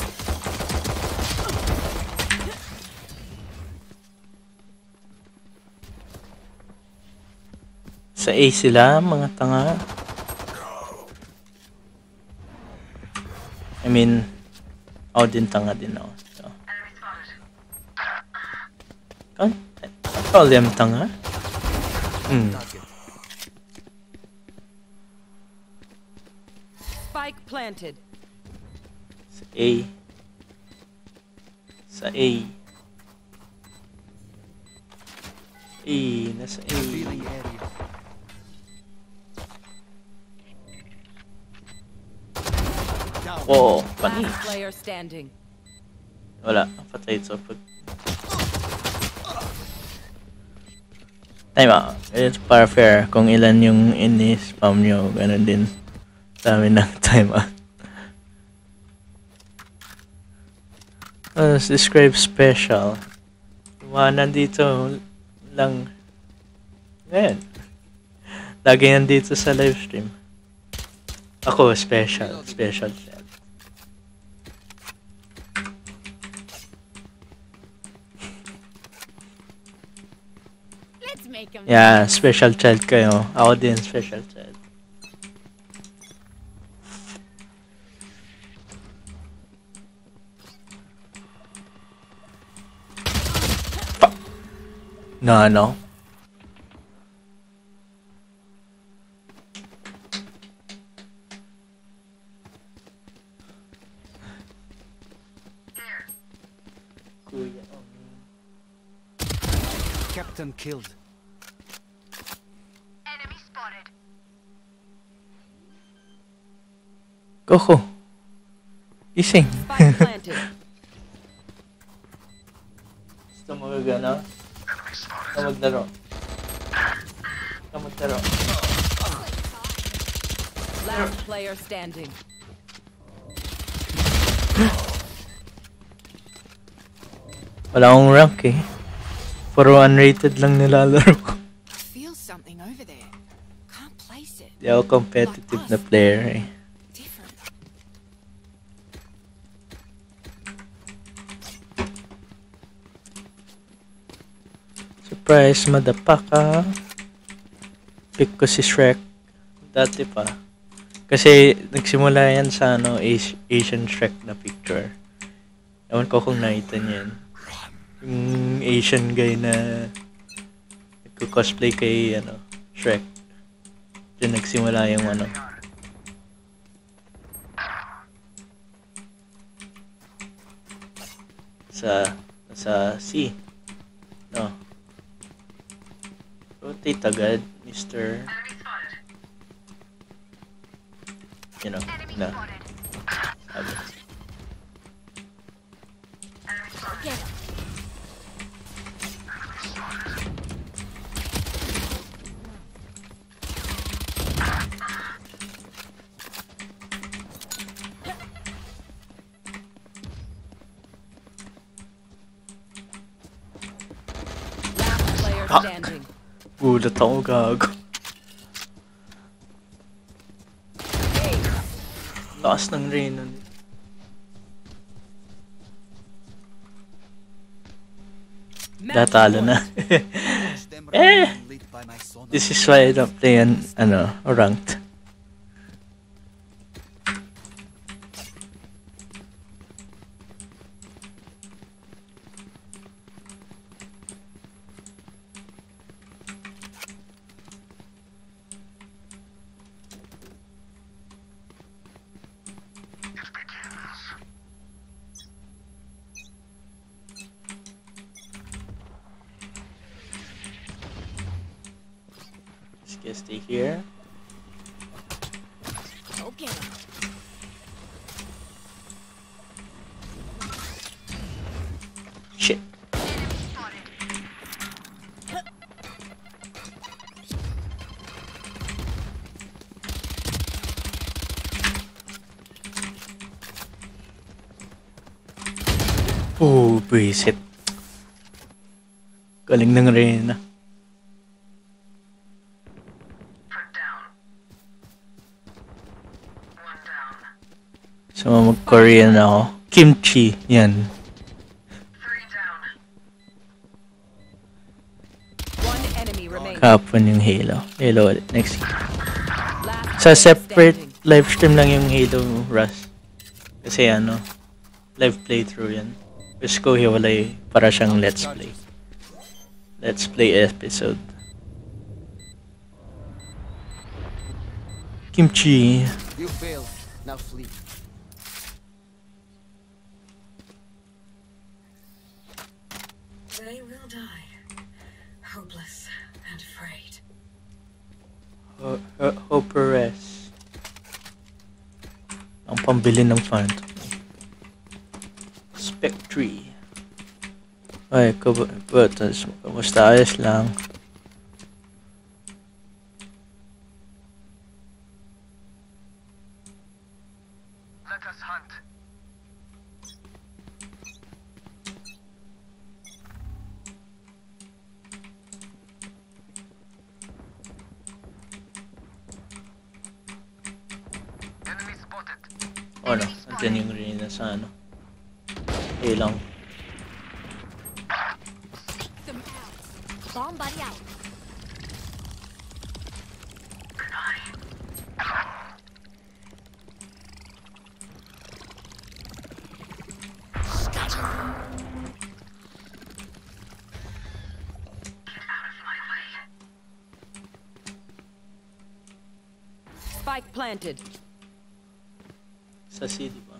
Sa A sila, mga tanga. I mean, ako din tanga din ako. So. I call them tanga. Spike planted. Sa A. Sa A. A, nasa A. Revealing area. Oo, panis. Last player standing. Wala, patay ito pag... Time out. It's para fair kung ilan yung ini-spam nyo, ganun din. Dami ng time out. Let's describe special. Mga nandito lang ngayon. Lagi nandito sa livestream. Ako, special. Let's make them. Yeah, special child kayo. Ako din, special child. No. Captain killed. Enemy spotted. Coco. Gising. Spike planted. Gusto mo gagana? Gusto maglaro. Last player standing. Wala akong rank eh. Puro unrated lang nilalaro ko. I feel something over there. Can't place it. Di ako competitive na player eh. Different. Surprise, madapaka. Pick ko si Shrek. Dati pa. Kasi nagsimula yan sa Asian Shrek na picture. Ewan ko kung nakita niya yan. Yung Asian guy na nagko-cosplay kay Shrek. Diyan nagsimula yung sa C. No. Rotate agad, Mr. Na. Sabi. Get 'em. Last player standing. Gulat ako, gago. Lakas ng Reyna. Datalo na. This is why I don't play ranked. Stay here. get him. Shit. Oh, buisit. Galing ng Reyna. Threat down. One down. So, mag-Korean ako. Kimchi. Yan. 3 down. One enemy remaining. Kapon yung Halo. Halo ulit. Next week. Last Sa player separate standing. live stream lang yung Halo Rush. Kasi ano, live playthrough yan. Gusto ko hiwalay para siyang let's play. Let's play episode. Kimchi. You failed. Now flee. They will die, hopeless and afraid. Hoperes. Ang pambili ng fund. Spectre. Ay, kamusta? Ayos lang. Let us hunt. Enemy spotted. Oh no, andyan yung Reyna sa ano. Lang. Them out. Bomb buddy out. Spike planted. Sa C, di ba?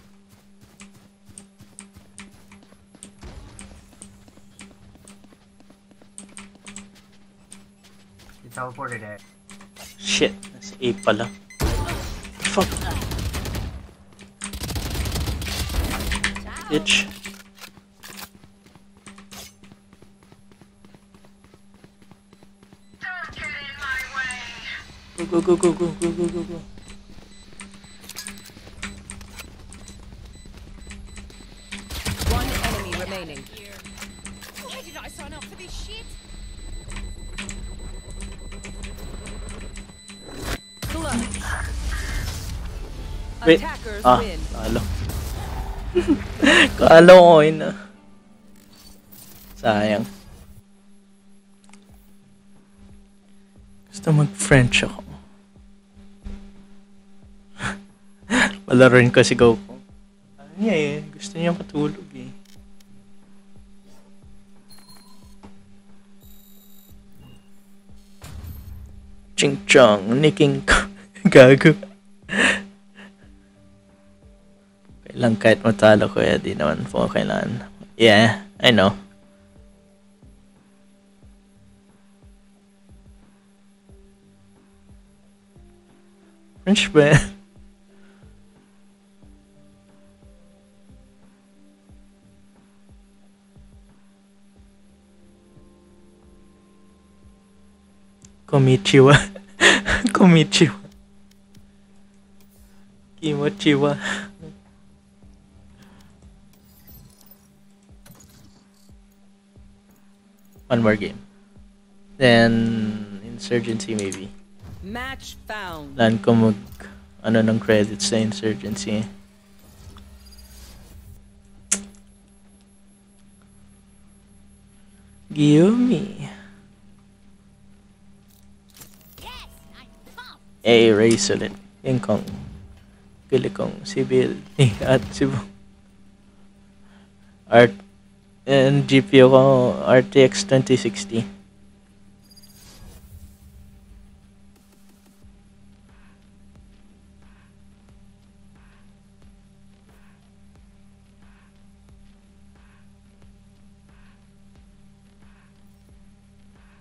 You teleported it. Shit, nasa A pala. Fuck. Bitch. Don't get in my way. Go, go, go, go, go, go, go, go. One enemy remaining. Why did I sign up for this shit? Clutch. Wait. Attackers Ah, win. talo. Kala ko na. Sayang. Gusto mag-French ako. Wala rin kasi go ko. Ano niya eh, gusto niya matulog eh. Ching chong, nicking gago. Kailang kahit matalo ko eh, di naman po kailangan. Yeah, I know. French ba? Konnichiwa. Konnichiwa. Kimochiwa. One more game. Then Insurgency maybe. Match found. Plan ko mag ano ng credits sa Insurgency. Gimme. Yes, I'm pumped. Race ulit. Yung kong pili kong civil at Cebu. Art and GPU ko RTX 2060.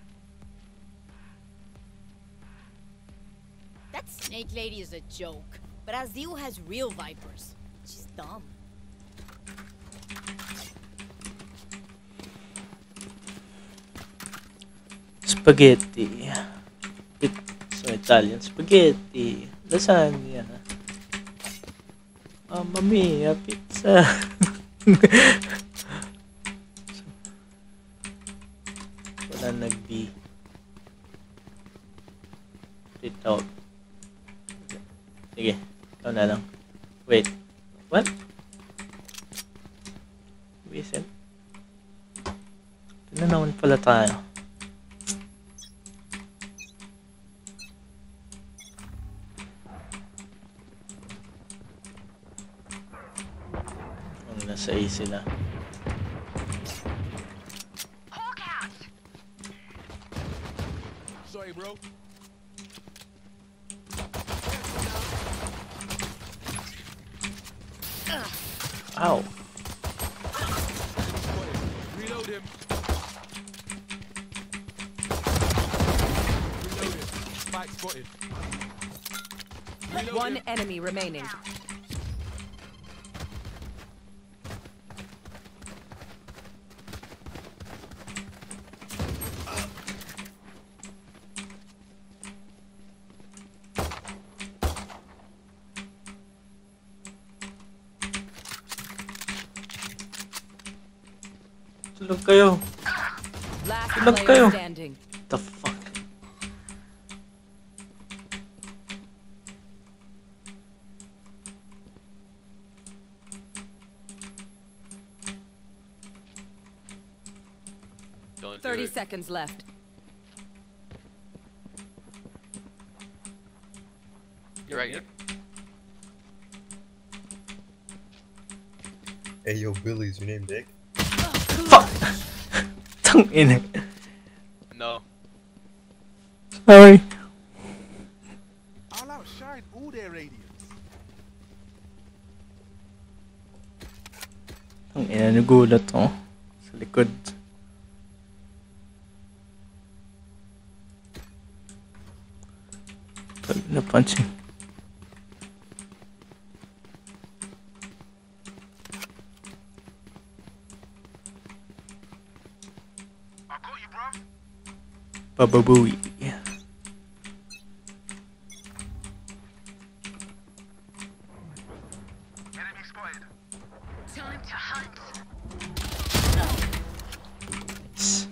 That snake lady is a joke. Brazil has real vipers. She's dumb. Spaghetti. So Italian spaghetti. Lasagna. Mamma mia, pizza. Wala nag-B. Read out. Sige, ikaw na lang. Wait. What? Vincent? Ito na naman pala tayo. Nasa A sila. Sorry, bro. Ow. Reload him. Reload him. Spike spotted. Reload One him. enemy remaining. Tulog kayo. Last Tulog player kayo. standing. What the fuck? Don't do 30 it. seconds left. You're right here. Hey yo, Billy's your name, Dick? Fuck! Tangina. No. Sorry. I'll outshine all their radiance. Tangina, nagulat ako. Sa likod. Pag napansin. Bababuwi. Enemy spotted. Time to hunt. Nice.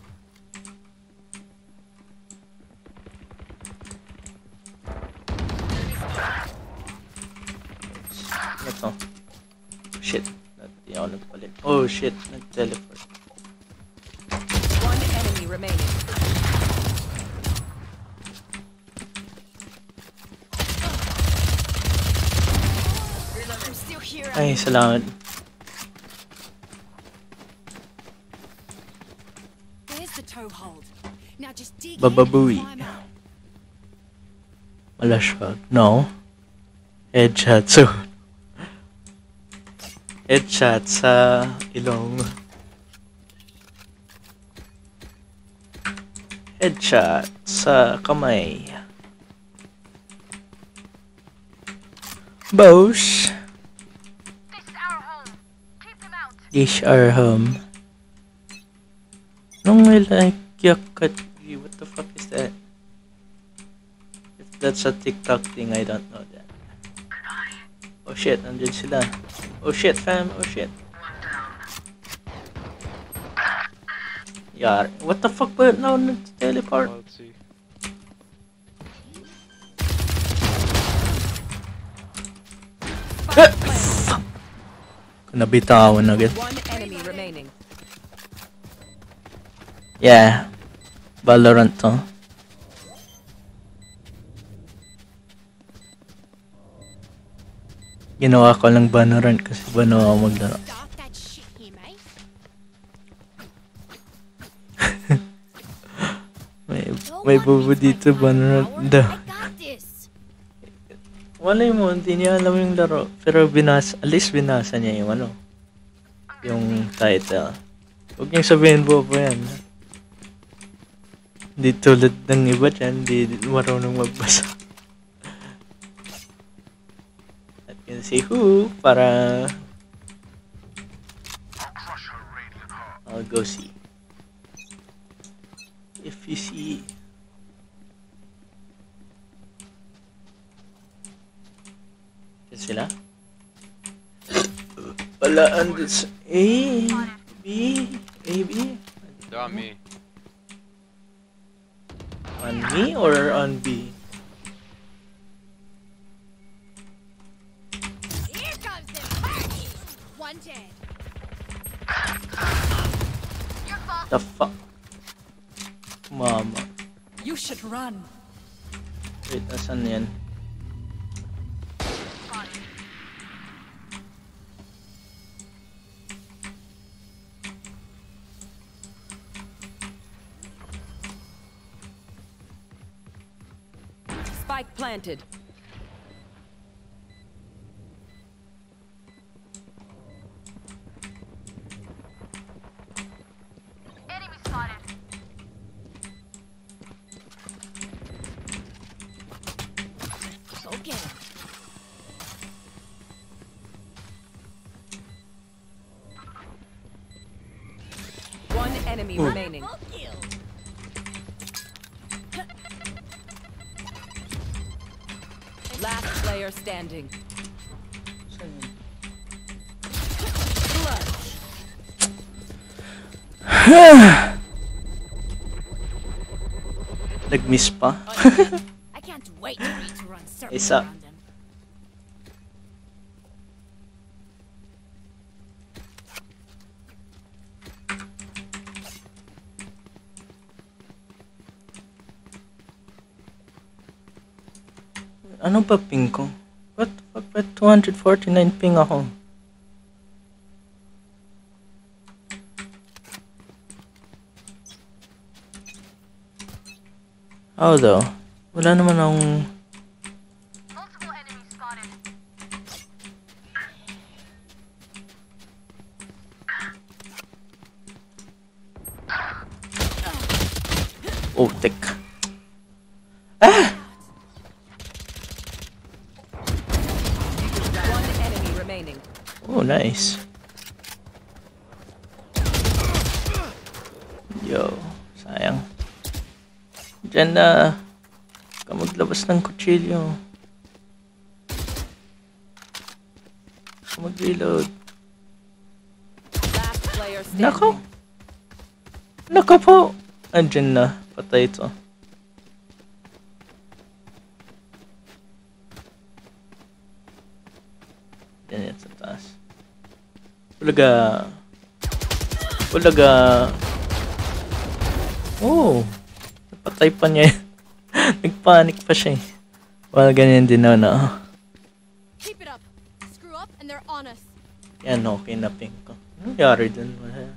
Ano to? Shit. Hindi ako nagpalit. Oh shit. Nag-teleport. One enemy remaining. I'm still here. Ay, salamat. There's the toe hold. Now just dig Bababuwi. in and climb up. Malashwag. No. Headshot. So, headshot sa ilong. Headshot sa kamay. Boss. This is our home. Keep them out. Dish our home. Nung I like yakat. What the fuck is that? If that's a TikTok thing, I don't know that. Oh shit, nandun sila. Oh shit, fam. Oh shit. Yar. What the fuck ba? No, nag-teleport. Let's see. Nabitawan agad. One enemy remaining. Yeah. Valorant to. Ginawa ko lang Valorant kasi bano ako maglaro. Start that shit here, mate. May bubo dito Valorant daw. I got this. Wala mo, hindi niya alam yung laro. Pero at least binasa niya yung ano. Yung title. Huwag niyang sabihin bobo yan. Hindi tulad ng iba dyan, hindi marunong magbasa. Say who para I'll go see. If you see sila wala andun sa A, B, A, B. They're on me. On me or on B? Here comes the party! One dead. The fuck? Mama. You should run. Wait, nasan yan? Spike planted. Enemy spotted. Okay. One enemy remaining. Full kill. Last player standing. Nag-miss pa. I can't wait for you to run circles Isa. around them. Ano ba ping ko? What the fuck? Ba't 249 ping ako? How though? Wala naman akong... Multiple enemies spotted. Oh, tick. Ah! One enemy remaining. Oh, nice. Yo, sayang. Diyan na. Ka maglabas ng kutsilyo. Ka mag-reload. Last player standing. Nako! Nako po! Andyan na. Patay ito. Yan yan sa taas. Ulaga. Ulaga. Oh! Napatay pa niya. Nagpanic pa siya eh. Well, ganyan din na. Keep it up. Screw up and they're on us. Yan, okay na ping ko. Anong nangyari dun? Wala.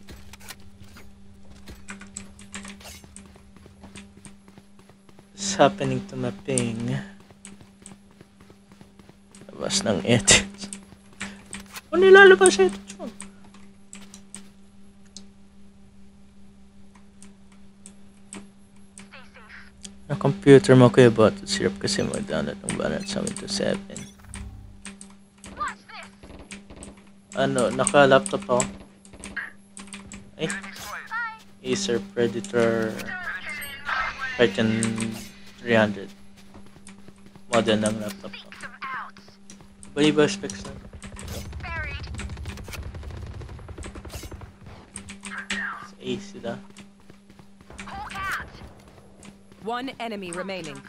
What's happening to my ping? Labas ng edit. Ano nilalabas edit yun? Ang computer mo kuya bot. Sirap kasi mag-download ng Banner 727. Ano, naka-laptop ako. Ay. Acer Predator Titan 300. Model ng laptop ko. Bali ba specs na? Sa AC sila. One enemy remaining.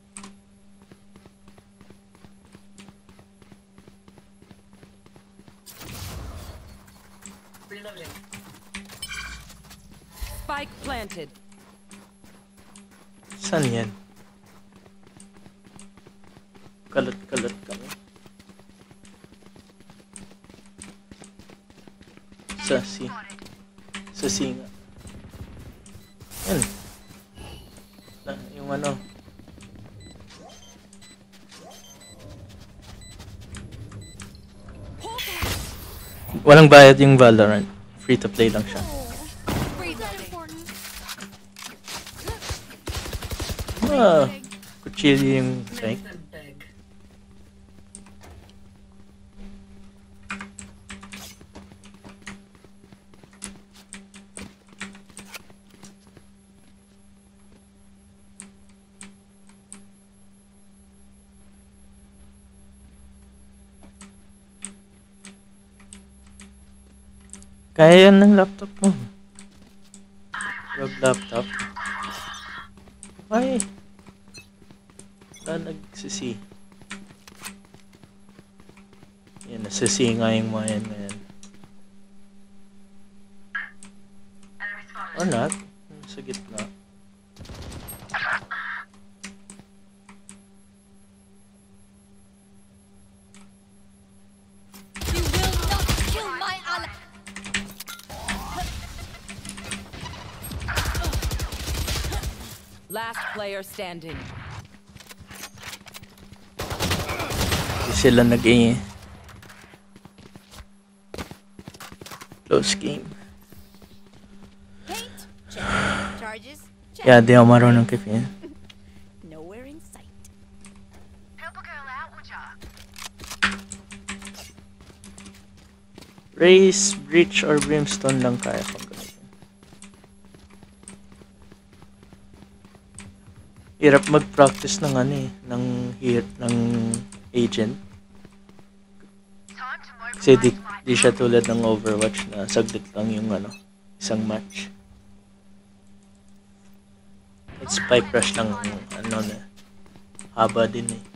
Reloading. Spike planted. Saan yan? Kalat-kalat kami. Sa C. Sa C nga. Yan. Na, yung ano. Walang bayad yung Valorant. Free to play lang siya. Ah, kutsilyo yung tank. Kaya yan ng laptop mo. Rogue laptop. Ay. Wala nagsisi. Yan, nasisi nga yung mga yan ngayon. Or not. Sa gitna. You will not kill my ally. Last player standing. Hindi sila close game. Paint. Check. Charges. Check. Yeah, di ako marunong kipin. Nowhere in sight. Help a girl out, would ya? Race, Breach, or Brimstone lang kaya kong gamitin. Hirap mag-practice ng ng agent. Kasi di siya tulad ng Overwatch na saglit lang yung isang match. At Spike Rush lang haba din eh.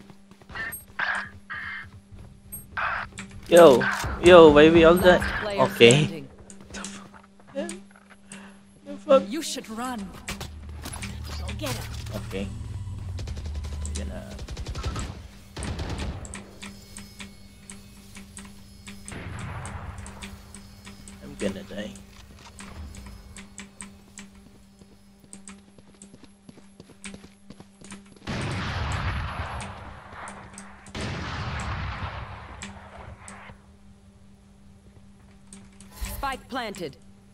Yo, why we all that? Okay. You should run. Go get him. Okay. I'm gonna die. Spike planted.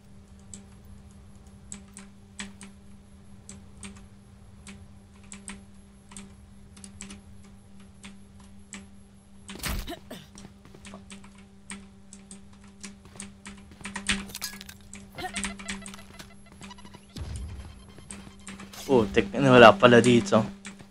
Putik, wala pala dito.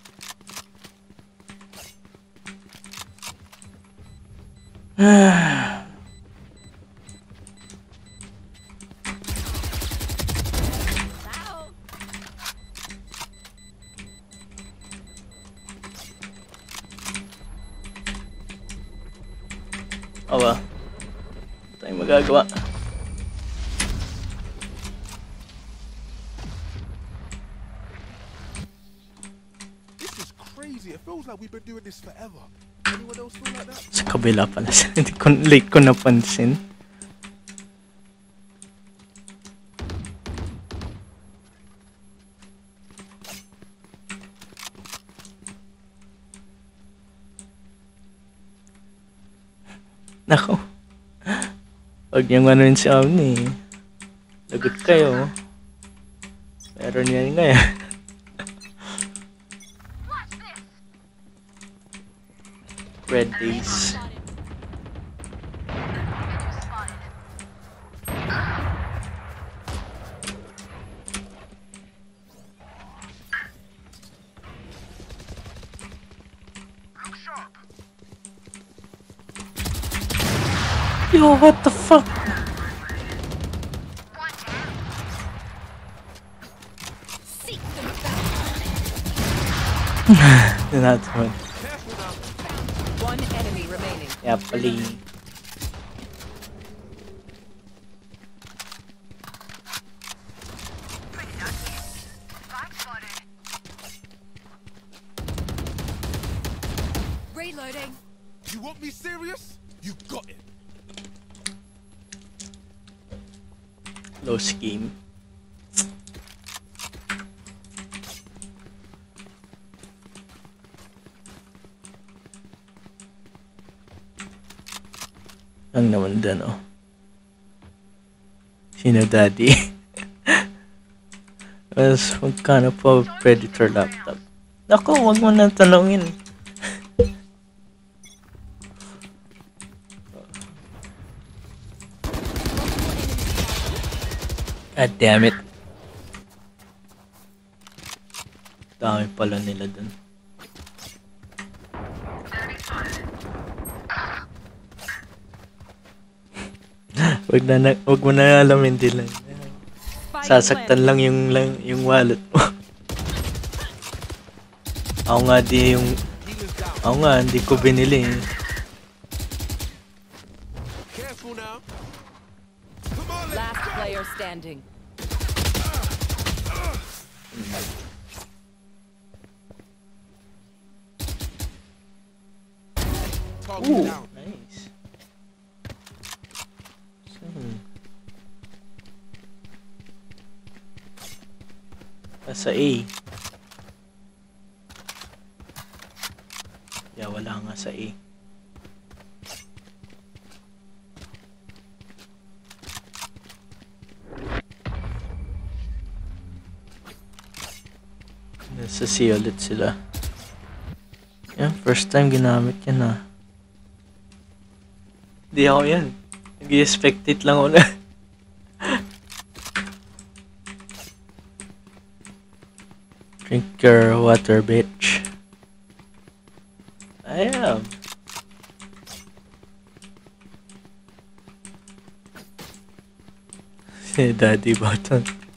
Awa. Tayong magagawa. It feels like we've been doing this forever. Anyone else feel like that? Sa kabila pala siya. Late ko napansin. Nako. Huwag niyang manuin si Omni. Lagot kayo. Meron yan ngayon. Red days. Yo, what the fuck? Not one. One enemy remaining. Yeah, pali. Reloading. You want me serious? You got it. Low scheme. Ang naman din, oh. Sino daddy? Mas magkano po Predator laptop? Ako, wag mo na tanongin. God damn it. Dami pala nila dun. Wag mo na alamin din lang. Sasaktan lang yung wallet mo. Ako nga, hindi ko binili. Last player standing. Ooh, nice. Nasa A. Yeah, wala nga sa A. Nasa C ulit sila. Yan, first time ginamit yan ah. Hindi ako yan. Nag-i-spectate lang ako na. Drink your water, bitch. I am. Si Daddy Button.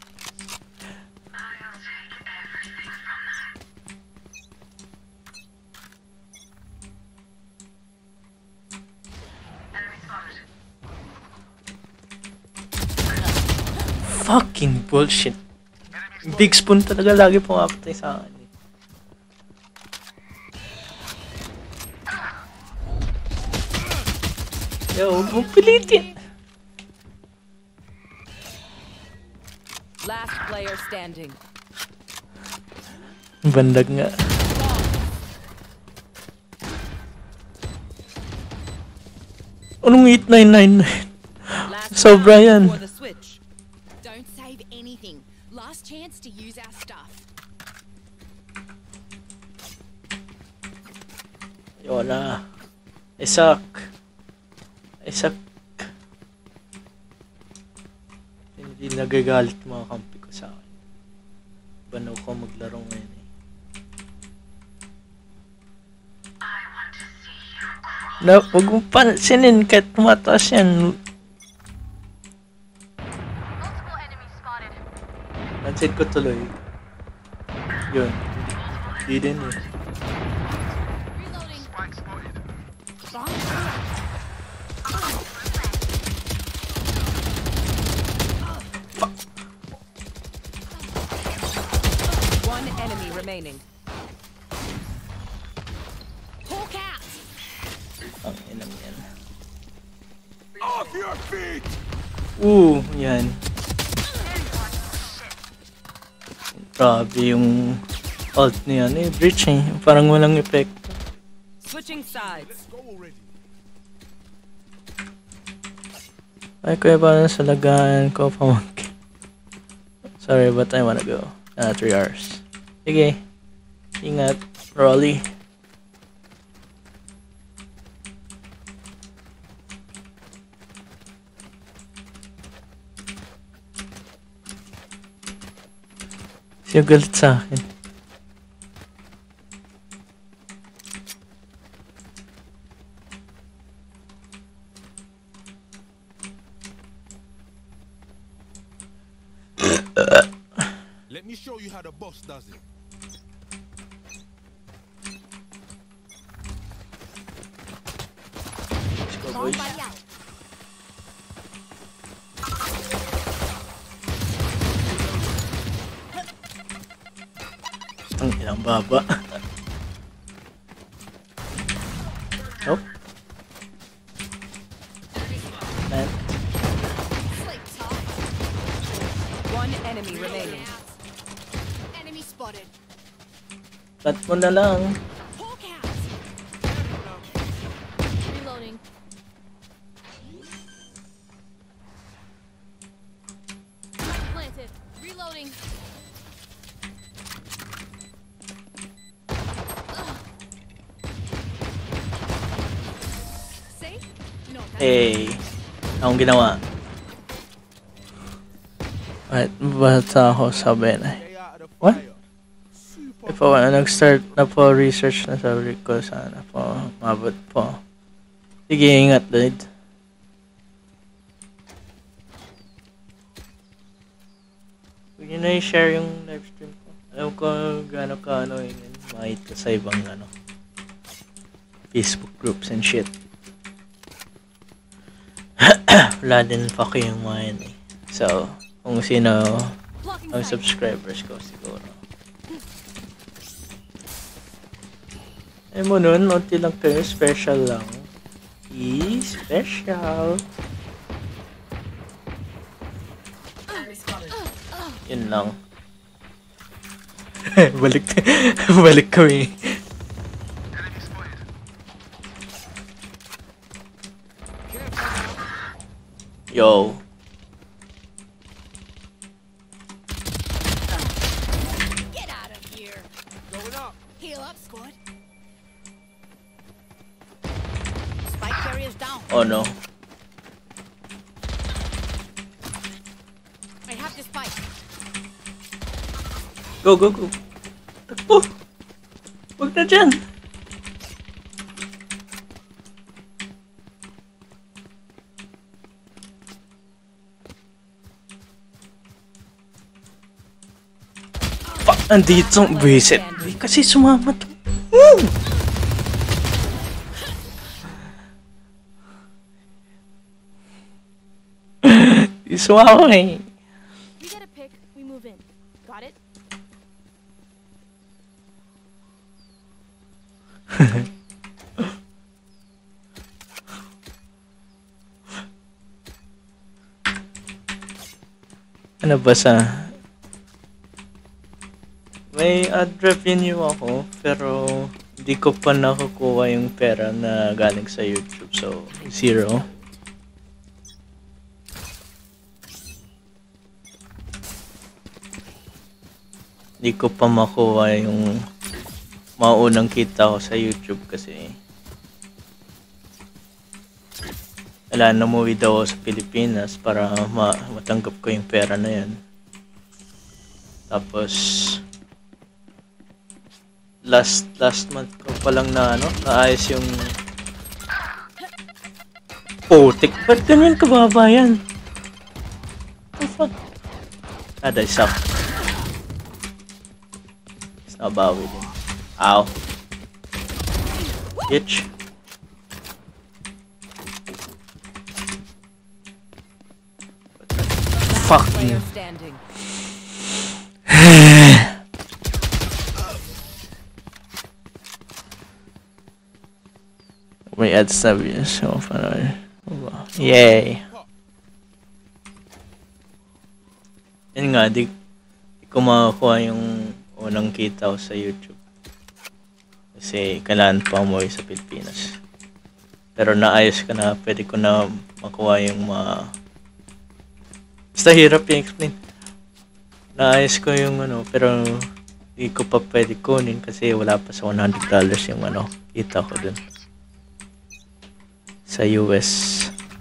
Fucking bullshit. Big Spoon talaga lagi pumapatay sa akin. Yo, huwag mong pilitin. Last player standing. Bandag nga. Anong 8999? Sobra yan. Don't save anything. Last chance to use our stuff. Yun na. I suck. Hindi nagagalit mga kampi ko sa akin. Banaw ko maglaro ngayon eh. No, huwag mo pansinin kahit tumataas yan. Pansin ko tuloy. Yun. Di din eh. One enemy remaining. Hawk out. Ang inang yan. Off your feet! Yan. Grabe yung ult niya eh. Breach eh. Parang walang effect. Switching sides. Ay, kuya pa sa lagaan ko pamangkin. Sorry, but I wanna go. 3 hours. Sige. Ingat, Rolly. Siya galit sa akin. Let me show you how the boss does it. Let's go, boys. Ang ilang baba. Nope. Man. One enemy remaining. Enemy spotted. Plant mo na lang. Hawk out. Reloading. Planted. Reloading. See? No, Hey. Akong ginawa. Right, bata ako sabi na. What? If ako nag-start na po research na sabi ko sana po mabot po. Sige, ingat, dude. Huwag nyo na i-share yung live stream ko. Alam ko gaano ka ano yun. Makita sa ibang ano. Facebook groups and shit. Wala din fuck yung mga yun eh. So, kung sino ang subscribers ko siguro. Ay mo nun, unti lang kayo. Special lang. Special. Yun lang. balik kami. Yo. Get out of here. Going up. Heal up, squad. Spike carrier's down. Oh no. I have the spike. Go. Takbo. Huwag na dyan. Fuck, andito. Visit. Kasi sumama to. Di sumama eh. We get a pick, we move in. Got it? Ano ba sa... May ad revenue ako, pero hindi ko pa nakukuha yung pera na galing sa YouTube. So, 0. Hindi ko pa makuha yung maunang kita ko sa YouTube kasi wala na umuwi daw ako sa Pilipinas para matanggap ko yung pera na yan. Tapos last month ko pa lang na naayos yung putik. Ba't ganyan kababa yan? Oh fuck. Ada isa. It's nabawi din. Ow. Bitch. Fuck you. May ads na videos. So, yay. Yan nga, di ko makakuha yung unang kita ko sa YouTube. Kasi kailangan pa umuwi sa Pilipinas. Pero naayos ka na, pwede ko na makuha yung basta hirap i-explain. Naayos ko yung pero di ko pa pwede kunin kasi wala pa sa $100 yung kita ko dun. Sa US.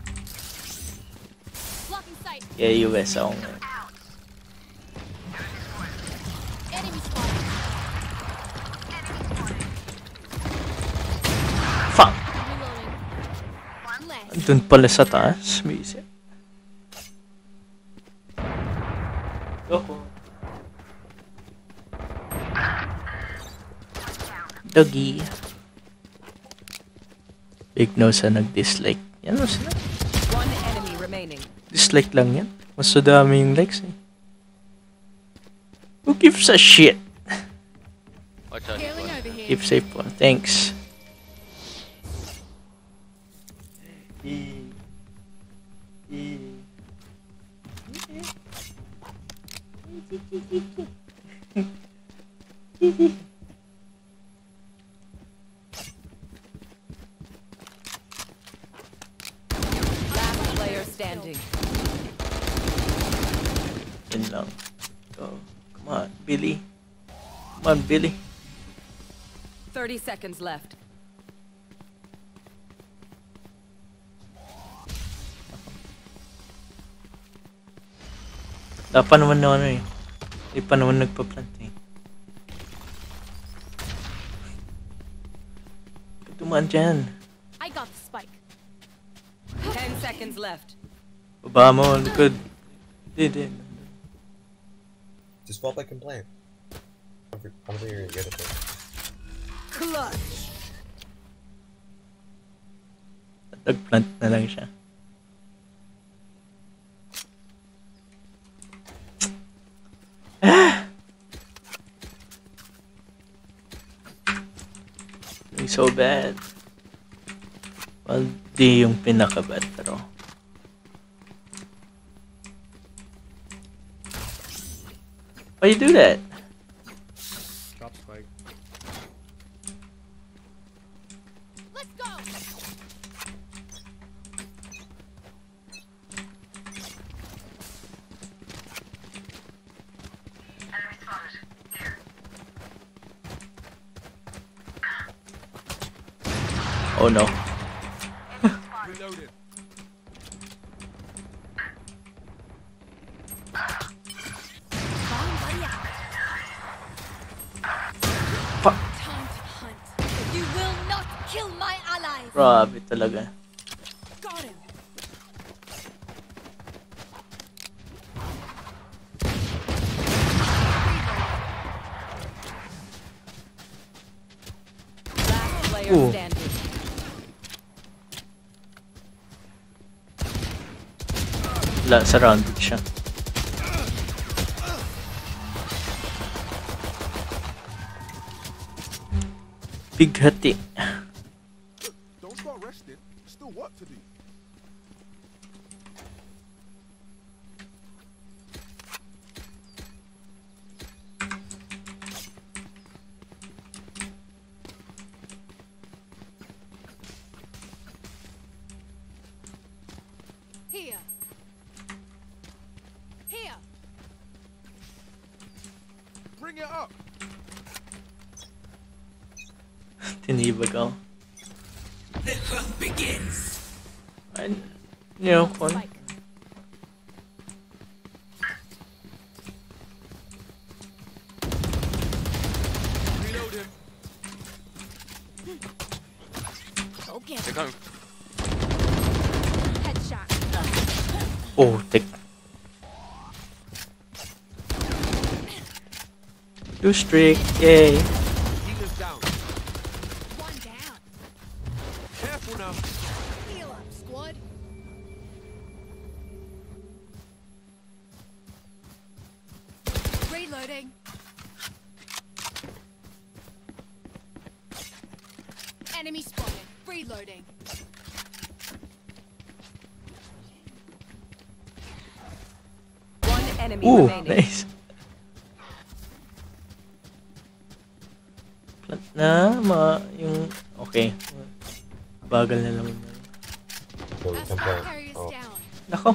Yeah, US ako ngayon. Fuck! Dun pala sa taas. Busy. Loko. Doggy. Big nose na nag-dislike. Yan o sila. One enemy remaining. Dislike lang yan. Mas dami yung likes eh. Who gives a shit? Watch out. Keep safe po. Thanks. Last player standing. Yun lang. Go. Come on, Billy. Come on, Billy. 30 seconds left. Dapat naman na eh. Hindi pa naman nagpa-plant eh. Tumaan dyan. I got the spike. 10 seconds left. Baba mo, likod. Hindi. Just fall back and plant. I don't think you're gonna get it though. Clutch. Nag-plant na lang siya. So bad. Well, di yung pinaka-bad pero why you do that? Drop spike. Let's go. Enemy spotted. Here. Oh no. Reloaded. Time to hunt. You will not kill my allies. Grabe talaga. Got him. Last player Ooh. standing. Surrounded siya. Big hati. Don't start resting. Still work to do. Here. Here. Bring it up. Tinibag ako. The hunt begins. Ay, you know, kung Reload him. Okay. They're coming. Headshot. oh, two streak, yay. Healer's down. One down. Careful now. Heal up, squad. Reloading. Enemy spotted. Reloading. One enemy Ooh, remaining. nice. Plant na, yung, okay. Bagal na naman yun. So we Our can spot plant. carrier's Oh. down. Nako,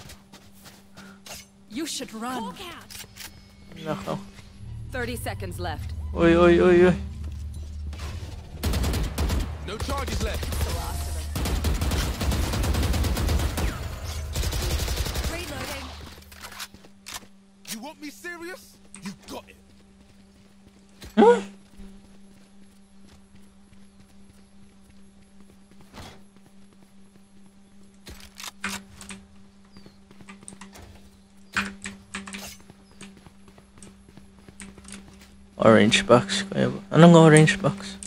You should run. Walk out. nako. 30 seconds left. Oy, oy, oy, oy. No charges left. Reloading. You want me serious? You got it. Huh? Orange box. Kaya ba? Anong orange box?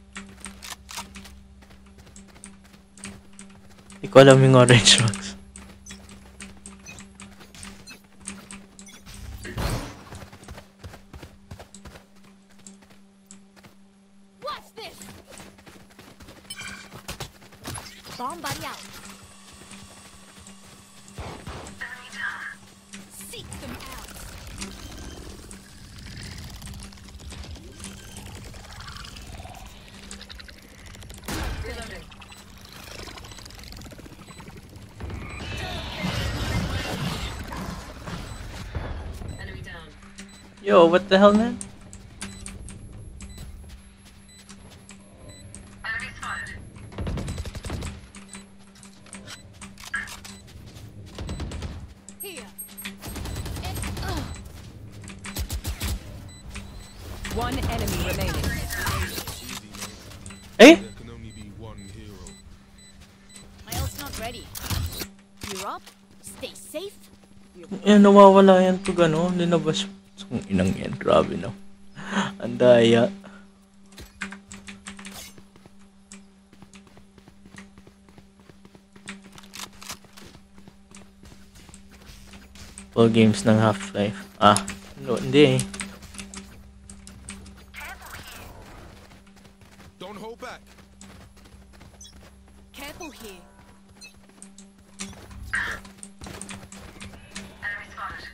Hindi ko alam yung orange box. Watch this. Bomb buddy out. Seek them out. Reloading. Enemy down. Yo, what the hell, man? Enemy spotted. Here. One enemy remaining. Eh? There can only be one hero. My ult's not ready. You're up. Stay safe. Yan, nawawala yan pag ano, linabas sa Ang inang yan, grabe no. Ang daya. Full games ng Half-Life. No, hindi eh. Don't hold back. Careful here. Enemy spotted.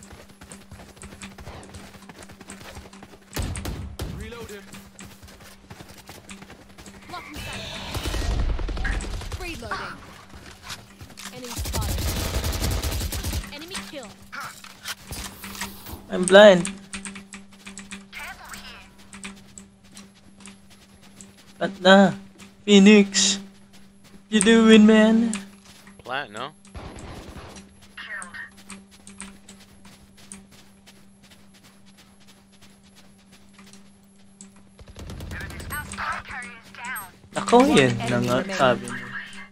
Reload him. Blocking sight. Reloading. Enemy spotted. Enemy kill. I'm blind. Careful here. Ba't na? Phoenix. You doing, man? Plant, no? Killed. Our spy carrier is down. Ako yan. enemy Nang remaining. sabi niyo.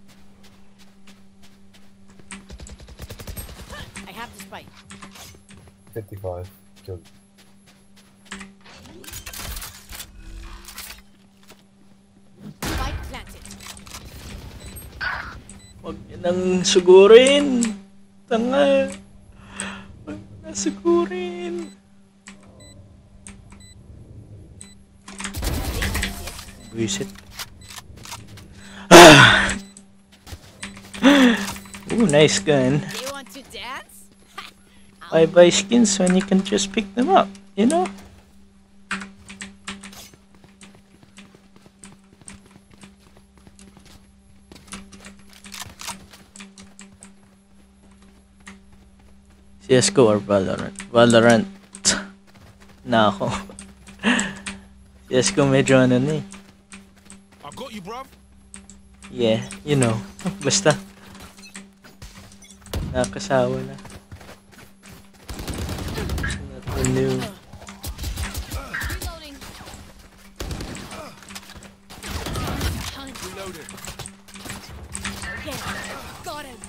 I have the spike. 55. Killed. Spike planted. Huwag niyo nang sugurin. Tanga. Huwag niyo nang sugurin. Visit. Ooh, nice gun. They want to dance? Why buy skins when you can just pick them up, you know? CSGO or Valorant? Valorant na ako. CSGO medyo ano na eh. I got you, bruv. Yeah, you know. Basta. Nakasawa na. Nothing new. Reloading. Reloaded. Okay. Got him.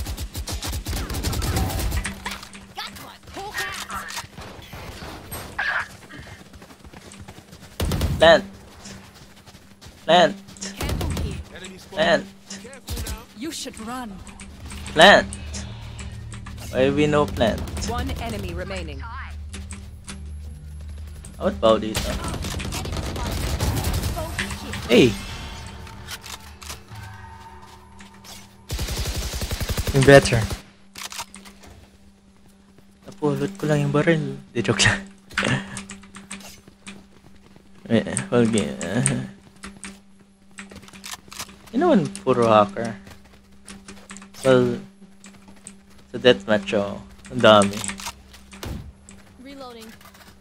Got one. Hawk out. Plant. Plant. Careful here. Enemy spotted. Plant. Careful now. You should run. Plant. Why we no plant? One enemy remaining. Out ba dito? Hey! Yung better. Napulot ko lang yung barrel. Di joke lang. Whole game. You know when puro hacker? Well, sa deathmatch oh, ang dami. Reloading.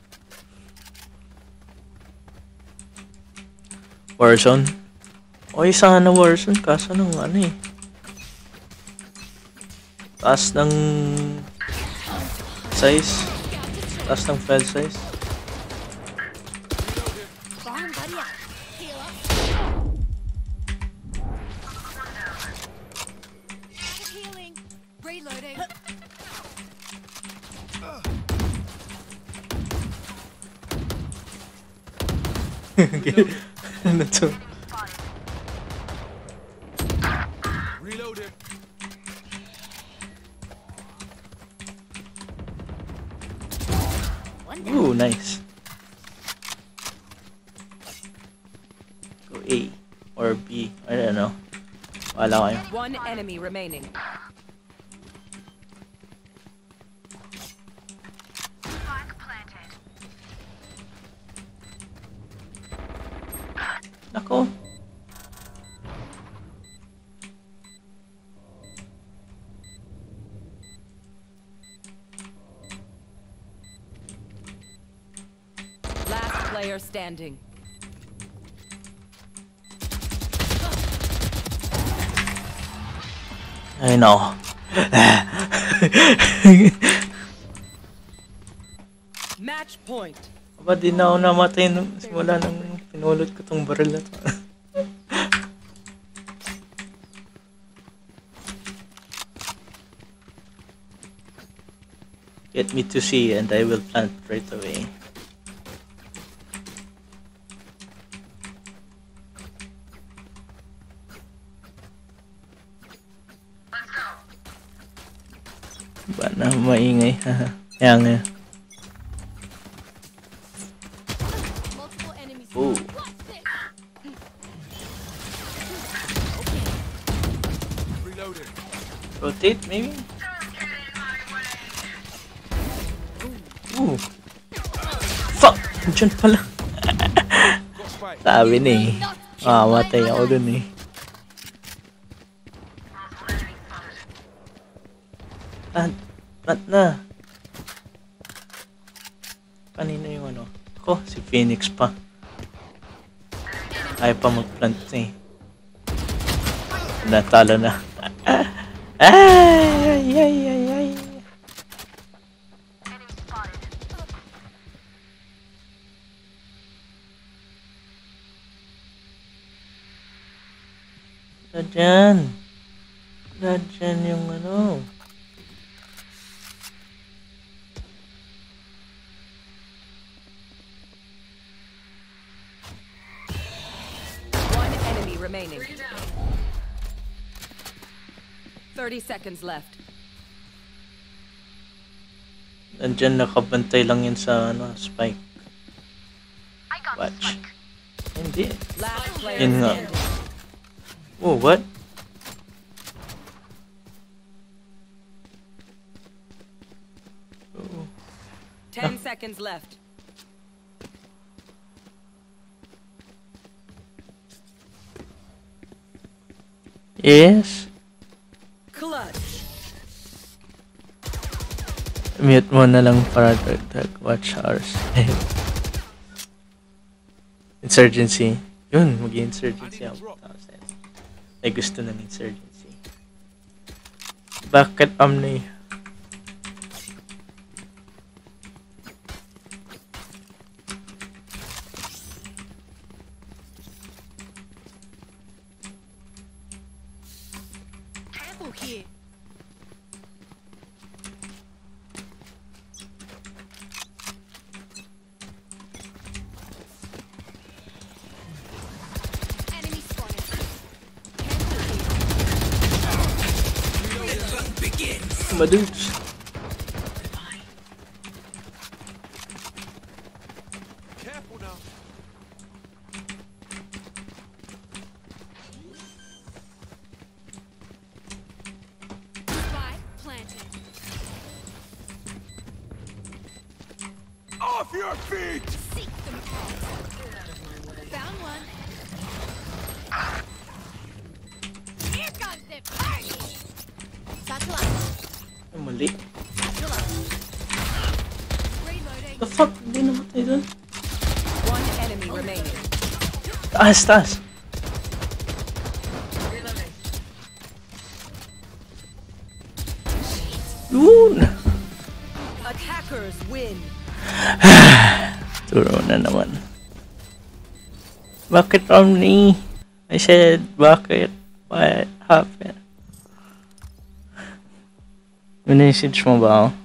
Warzone? Okay sana Warzone, kaso nung ano eh. Taas ng size. Taas ng file size. Bomb buddy out. Heal up. Healing. Reloading. Ano to? Reloaded. Ooh, nice. Go A or B. I don't know. Wala kayo. One enemy remaining. Spike planted. Nako. Last player standing. I know. Match point. Ba't di na ako namatay nung simula nang pinulot ko tong baril na to? Get me to C and I will plant right away. Ba na maingay? Kaya nga. Ooh. Rotate maybe? Ooh. Fuck! Diyan pala. Sabi na eh. Matay ako dun eh. Plant na. Kanina yung ano? Ako, si Phoenix pa. Ayaw pa mag-plant eh. Natalo na. Ay, ay, ay, ay. Dadyan yung ano. One enemy remaining. 30 seconds left. Nandiyan nakabantay lang yun sa ano, spike. Watch. Hindi. Last player Yun nga. standing. Oh, what? Oh. 10 seconds left. Yes? Clutch. Mute mo na lang para dagdag watch hours. Insurgency. Yun, mag-insurgency ako. Ay gusto ng insurgency. Bakit Omni? Careful here. Enemy spotted. Madudes. Careful now. Spy planted. Off your feet! Seek them out. Found one. Here comes the party. Satchel out. Ay, mali. Satchel out. Reloading. The fuck? Hindi namatay dun. One enemy remaining. Taas, taas. Yun! Attackers win. Turo na naman. Bakit Omni? I said, bakit? What happened? Minessage mo ba ako?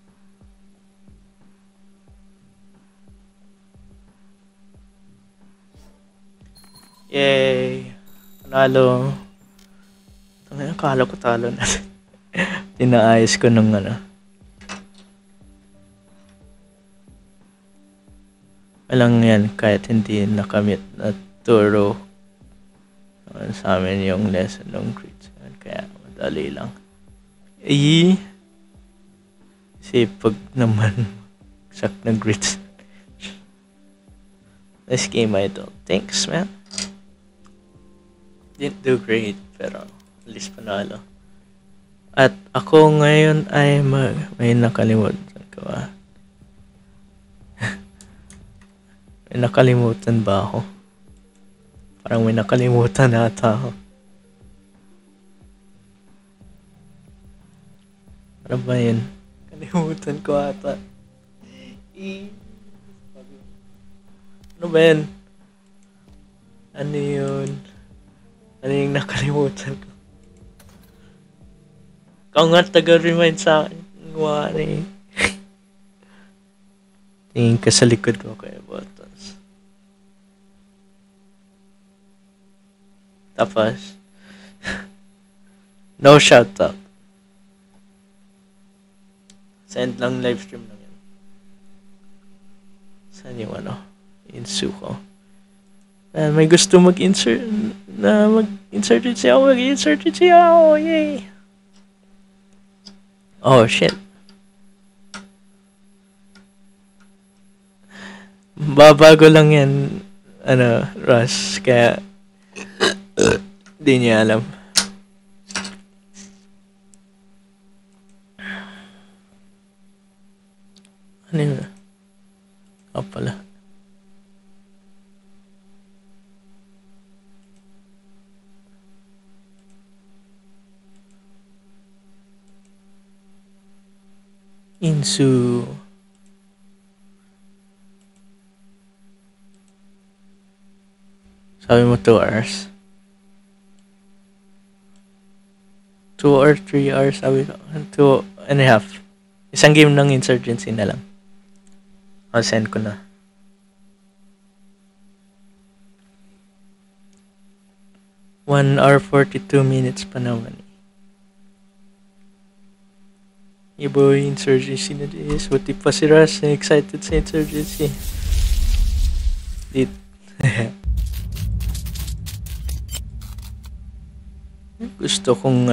Yay! Panalo. Akala ko talo na. Tinaayos ko nung ano. Walang yan kahit hindi nakamit na turo sa amin yung lesson ng grades. Kaya madali lang. Sipag naman sak na grades. Nice game, idol. Thanks, man. Didn't do great, pero at least panalo. At ako ngayon ay may nakalimutan ko ba? May nakalimutan ba ako? Parang may nakalimutan ata ako. Ano ba yun? Kalimutan ko ata. Ano ba yun? Ano yun? Ano yung nakalimutan ko? Ikaw nga taga-remind sa akin. Wala eh. Tingin ka sa likod mo, Kuya Botos. Tapos, no shoutout. Send lang live stream lang yan. Saan yung insu ko? May gusto mag-insert siya, mag-insert siya. Oh, yay! Oh, shit. Babago lang yan, Russ, kaya di niya alam. Ano yun? Pala. Insu. Sabi mo 2 hours. 2 or 3 hours, sabi ko. 2.5. Isang game ng Insurgency na lang. I'll send ko na. One hour 42 minutes pa naman. Boy, Insurgency na this. Buti pa si Russ, excited sa Insurgency. Gusto kong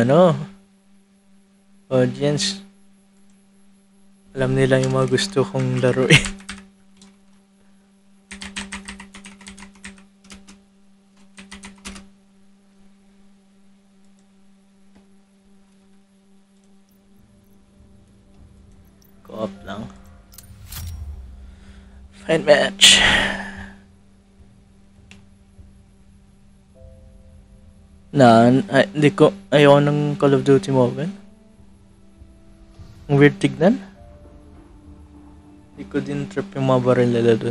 audience. Alam nila yung mga gusto kong laruin. Co-op lang. Find match. Hindi ko, ayaw ng Call of Duty Mobile. Ang weird tignan. Hindi ko din trip yung mga baril nila dun.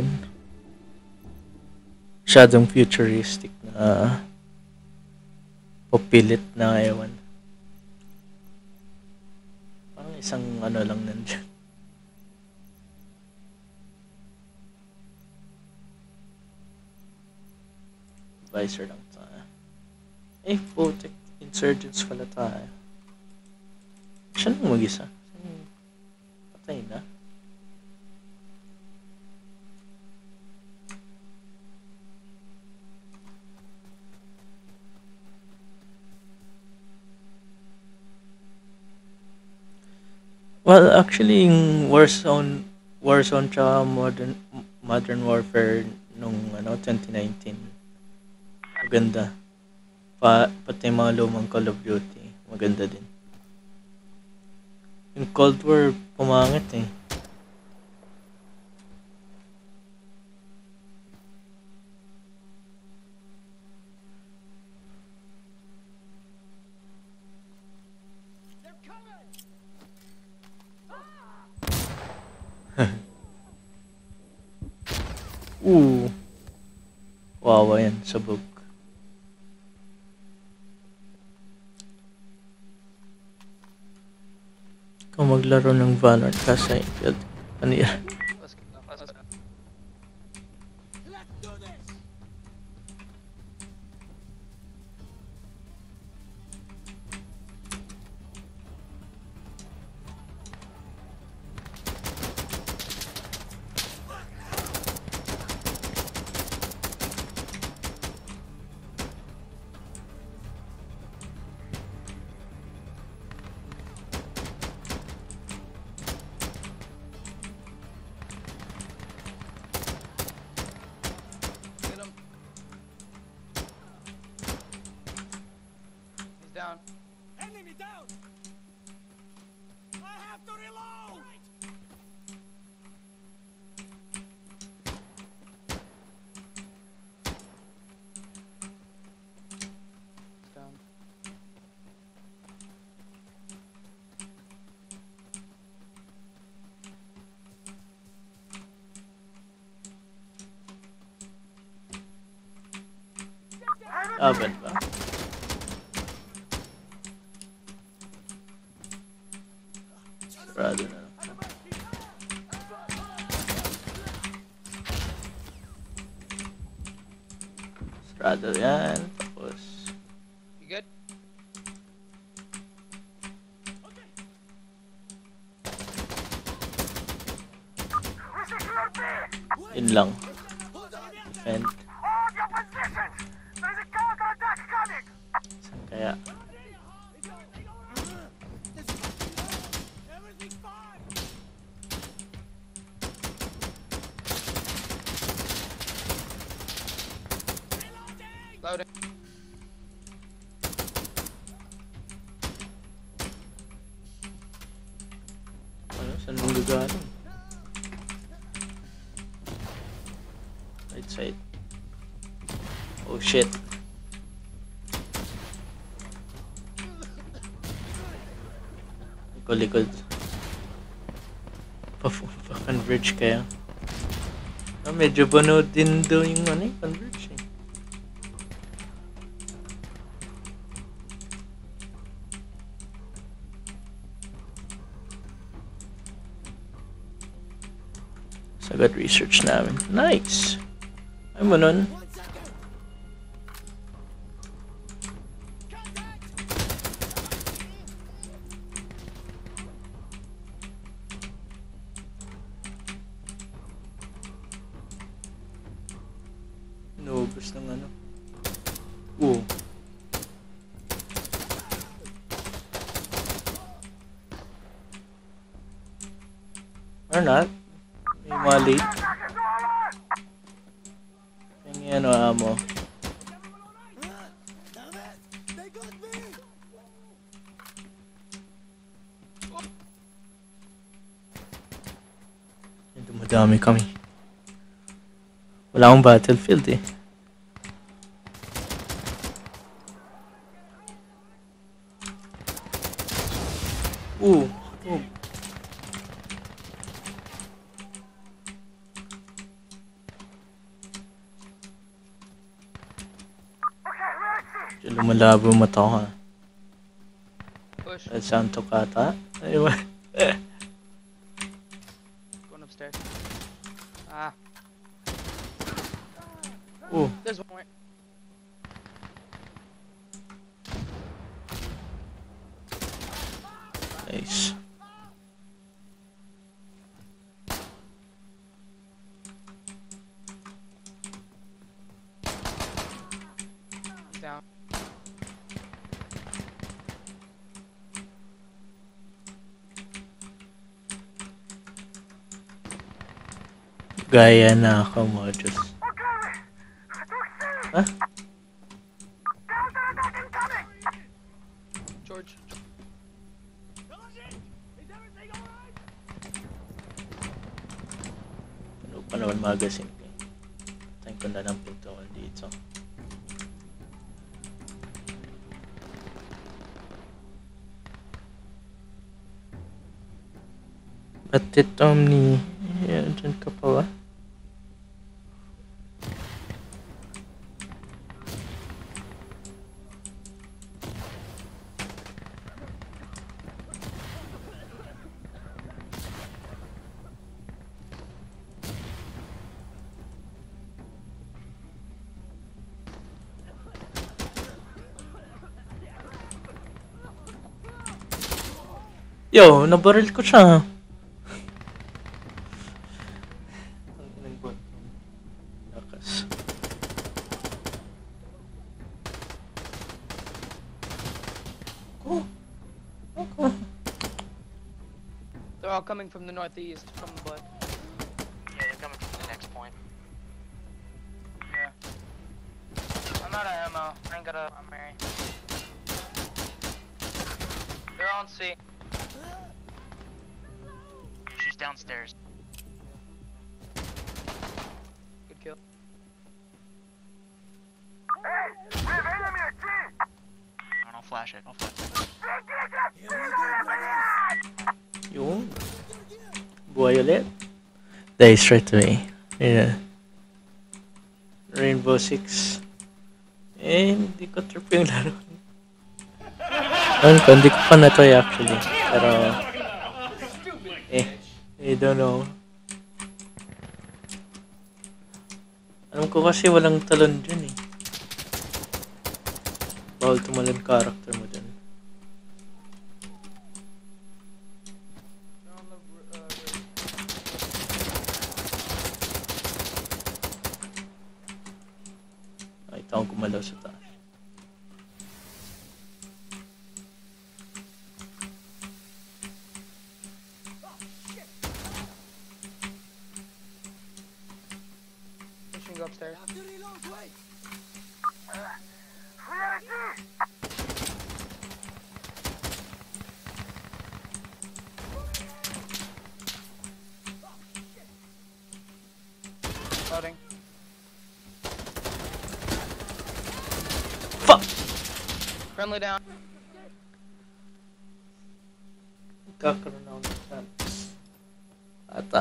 Masyadong futuristic na pupilit na ewan. Parang isang lang nandyan. Visor lang tayo. Putik. Insurgents pala tayo. Siya nang mag-isa. Patay na. Well, actually, yung Warzone tsaka Modern Warfare nung 2019. Maganda. Pati mga lumang Call of Duty, maganda din. Yung Cold War, pumangit eh. Wawa yan, sabog. Kung maglaro ng Valorant kasi ano yan? Down. Enemy down! I have to reload! Down. Aban ba? Brother na. Straddle yan. Tapos... You good? Yun lang. Defend. Saan kaya? Loading. Ano? Saan mong gagaling? Right side. Oh shit. Likod. Pa-converge kaya. Medyo bano din daw yung converge eh. Sagad research namin. Nice! Ay mo nun. Inubos ng ano. Or not. May mali. Yung amo. Dumadami kami. Wala akong battlefield eh. Lumalabo mata ko ha. Push. Santo kata. Ayun. Going upstairs. Ah. There's one more. Nice. Down. Gaya na ako mo, Diyos. Huh? George. Ano pa naman magazine ko? Tayo ko na lang pinto dito. Ba't ito ni... Yan, dyan ka pa ba? Yo, nabaril ko siya. Lakas. They're all coming from the northeast, from the butt. Yeah, they're coming from the next point. Yeah. I'm out of ammo. I ain't got a Mary. They're on C. She's downstairs. Good kill. I'll flash it. I'll flash it. Yung buhay ulit. Die straight away. Yeah. Rainbow Six. Hindi ko trip yung laro. Hindi ko pa na-try actually. Pero I don't know. Alam ko kasi walang talon dyan eh. Bawal tumalon character mo dun. Nakita akong gumalaw sa taas. Pushing go upstairs. Loading. Fuck! Friendly down. Kakaroon ako ng chance. Ata.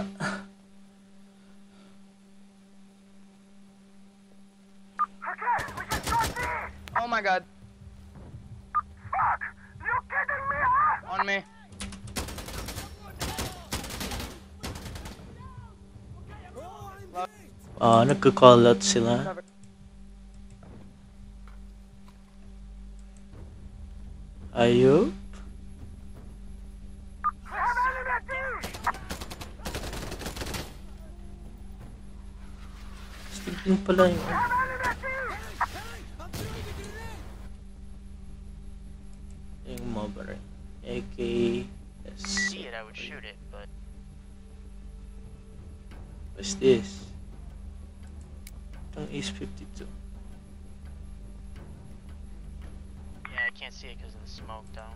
Oh my god. Fuck! You kidding me, huh? On me. Nagka-call out sila. Ayup? Stigin pala yung... Yung mobile ring. AK... Yes. See it, I would shoot it, but... What's this? Itong Ace 52. Yeah, I can't see it because of the smoke, though.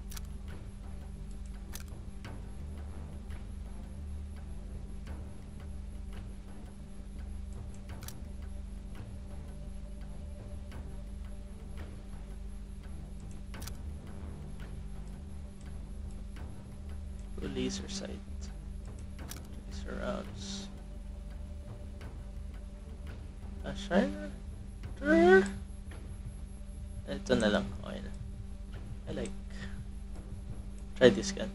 Laser sight. Laser rounds. Shiner? Ito na lang. Okay na. I like. Try this gun.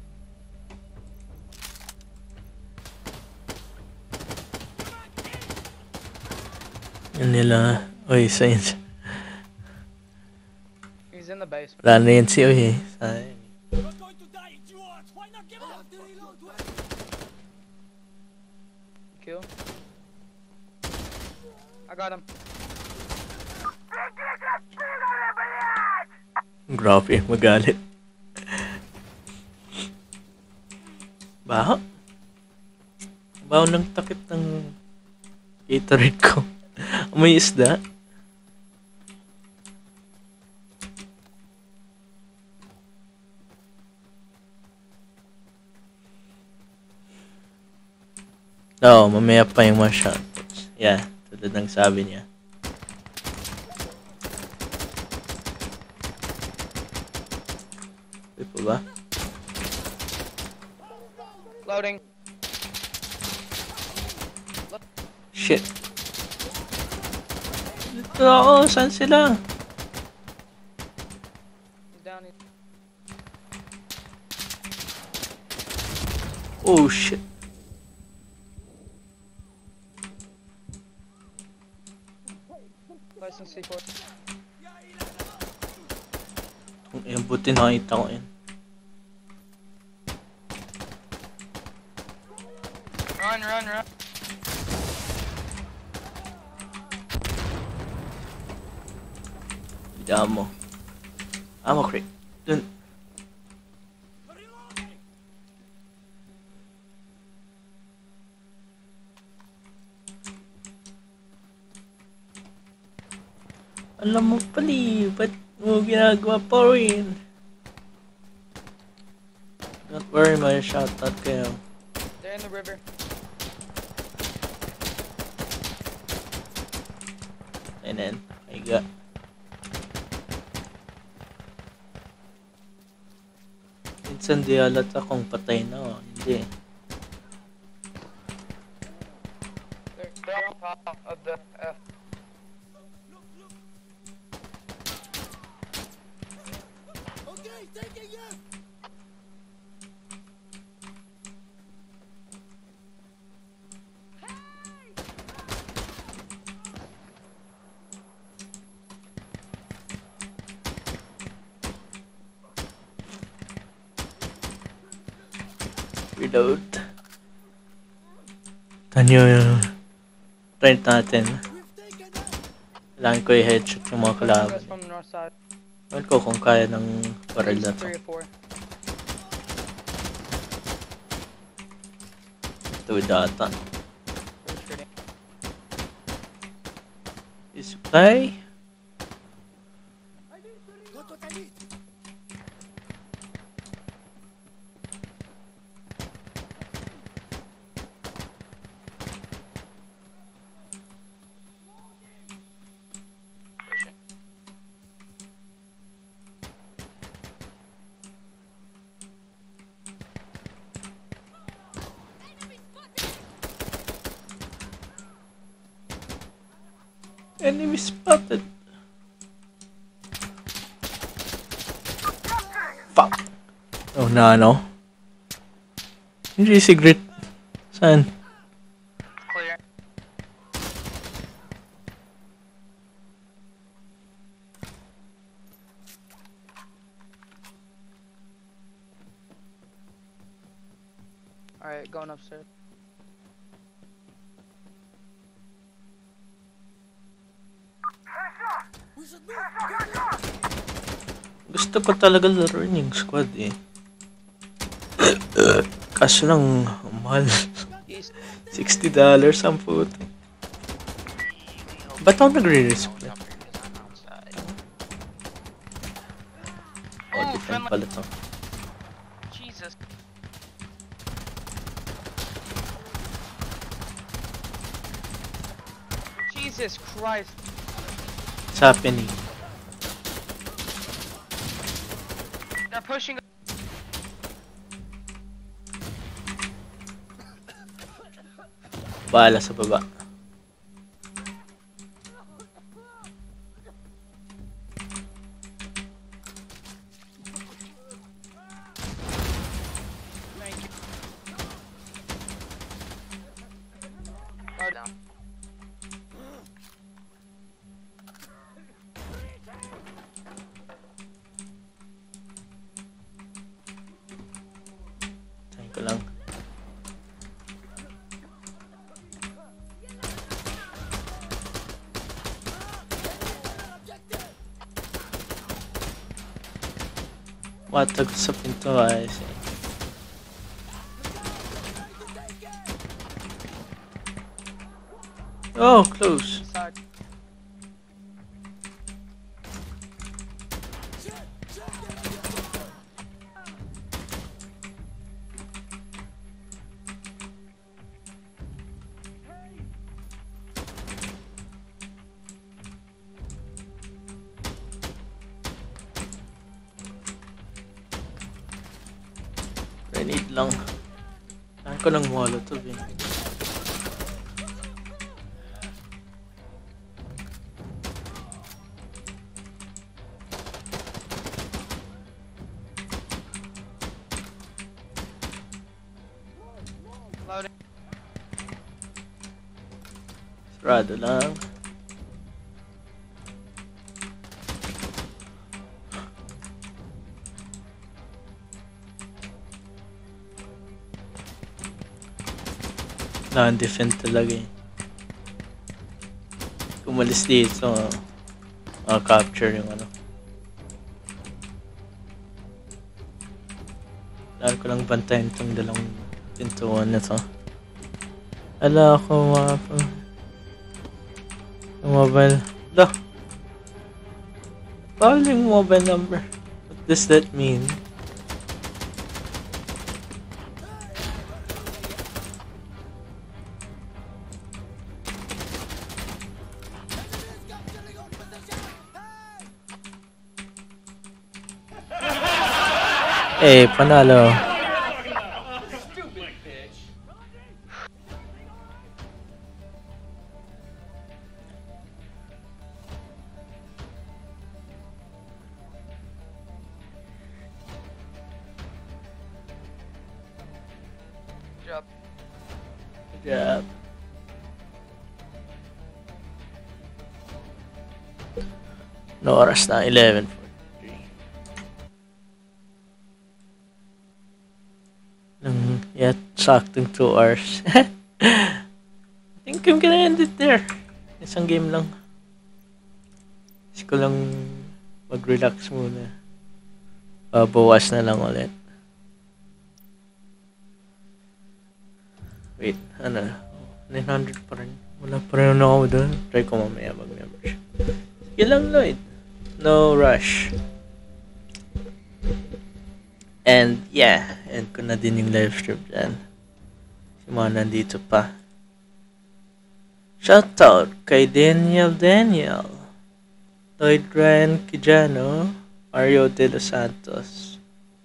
Yan nila. Uy, science. He's in the basement. Wala na yan si Uy. Sayang. Kill. I got him. Grabe, magalit. Baho? Baho ng takip ng Gatorade ko. May isda. Oo, mamaya pa yung mga shoutouts. Yeah, tulad ng sabi niya. Wait po ba? Loading. Shit. Dito ako, saan sila? He's down. Oh shit. License C4. Yung buti nakita ko yun. Run, run, run. Damo. Ammo crate. Dun. Alam mo pali, ba't mo ginagawa pa rin? Don't worry, may shoutout kayo. They're in the river. And then, I got. Minsan di halata kung patay na o hindi. They're on top of the F. Okay, taking you. Reload. Tanyo yung rent natin. Kailangan ko i-headshot yung mga kalaban. From the north side. Ewan ko kung kaya ng barrel na to. 3 or 4. Ito data. Supply. Enemy spotted. Fuck. Oh no. Hindi secret. Saan? Clear. Alright, going upstairs. Gusto ko talaga laruin yung squad eh. Kaso lang, mahal. $60 ang puto. Ba't ako nagre-respect? Oh, defend pala to. Jesus. Jesus Christ. What's happening? They're pushing. Bala sa baba. Go down. Tayin ko lang. Matag sa pinto ayos eh. Oh, close. Side. Grenade lang. Kailangan ko ng molotov eh. Loading. Sarado lang. Non-defend talaga eh. Kumalis dito, capture yung ano. Kailangan ko lang bantayan itong dalawang pintuan na to. Ala ako yung mobile. Lah! Bawal yung mobile number. What does that mean? Eh, panalo. Job. Good job. No oras na, 11:43. Yeah, saktong 2 hours. I think I'm gonna end it there. Isang game lang. Gusto ko lang mag-relax muna. Bawas na lang ulit. Wait, ano? 900 pa rin. Wala pa rin ako doon. Try ko mamaya mag-membership. Sige lang, Lloyd. No rush. And yeah, end ko na din yung live stream dyan. Si mga nandito pa. Shoutout kay Daniel, Lloyd Ryan Kijano, Mario De Los Santos.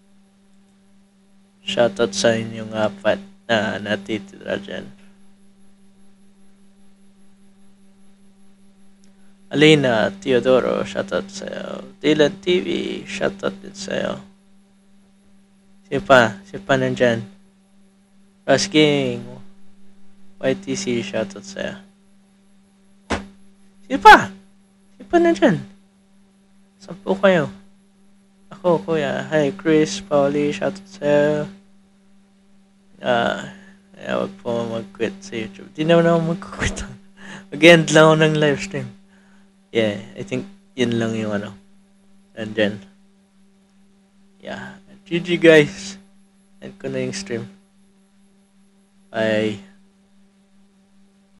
Shoutout sa inyong 4 na natitira dyan. Alina Teodoro, shoutout sa'yo. Dylan TV, shoutout din sa'yo. Si pa nandyan. Rasking, YTC, shoutout sa'yo. Si pa nandyan. 10 kayo. Ako, kuya. Hi, Chris, Pauli, shoutout sa'yo. Huwag po mag-quit sa YouTube. Di naman ako mag-quit. Mag-end lang ako ng live stream. Yeah, I think yun lang yung ano. And then, yeah. GG guys. End ko na yung stream. Bye.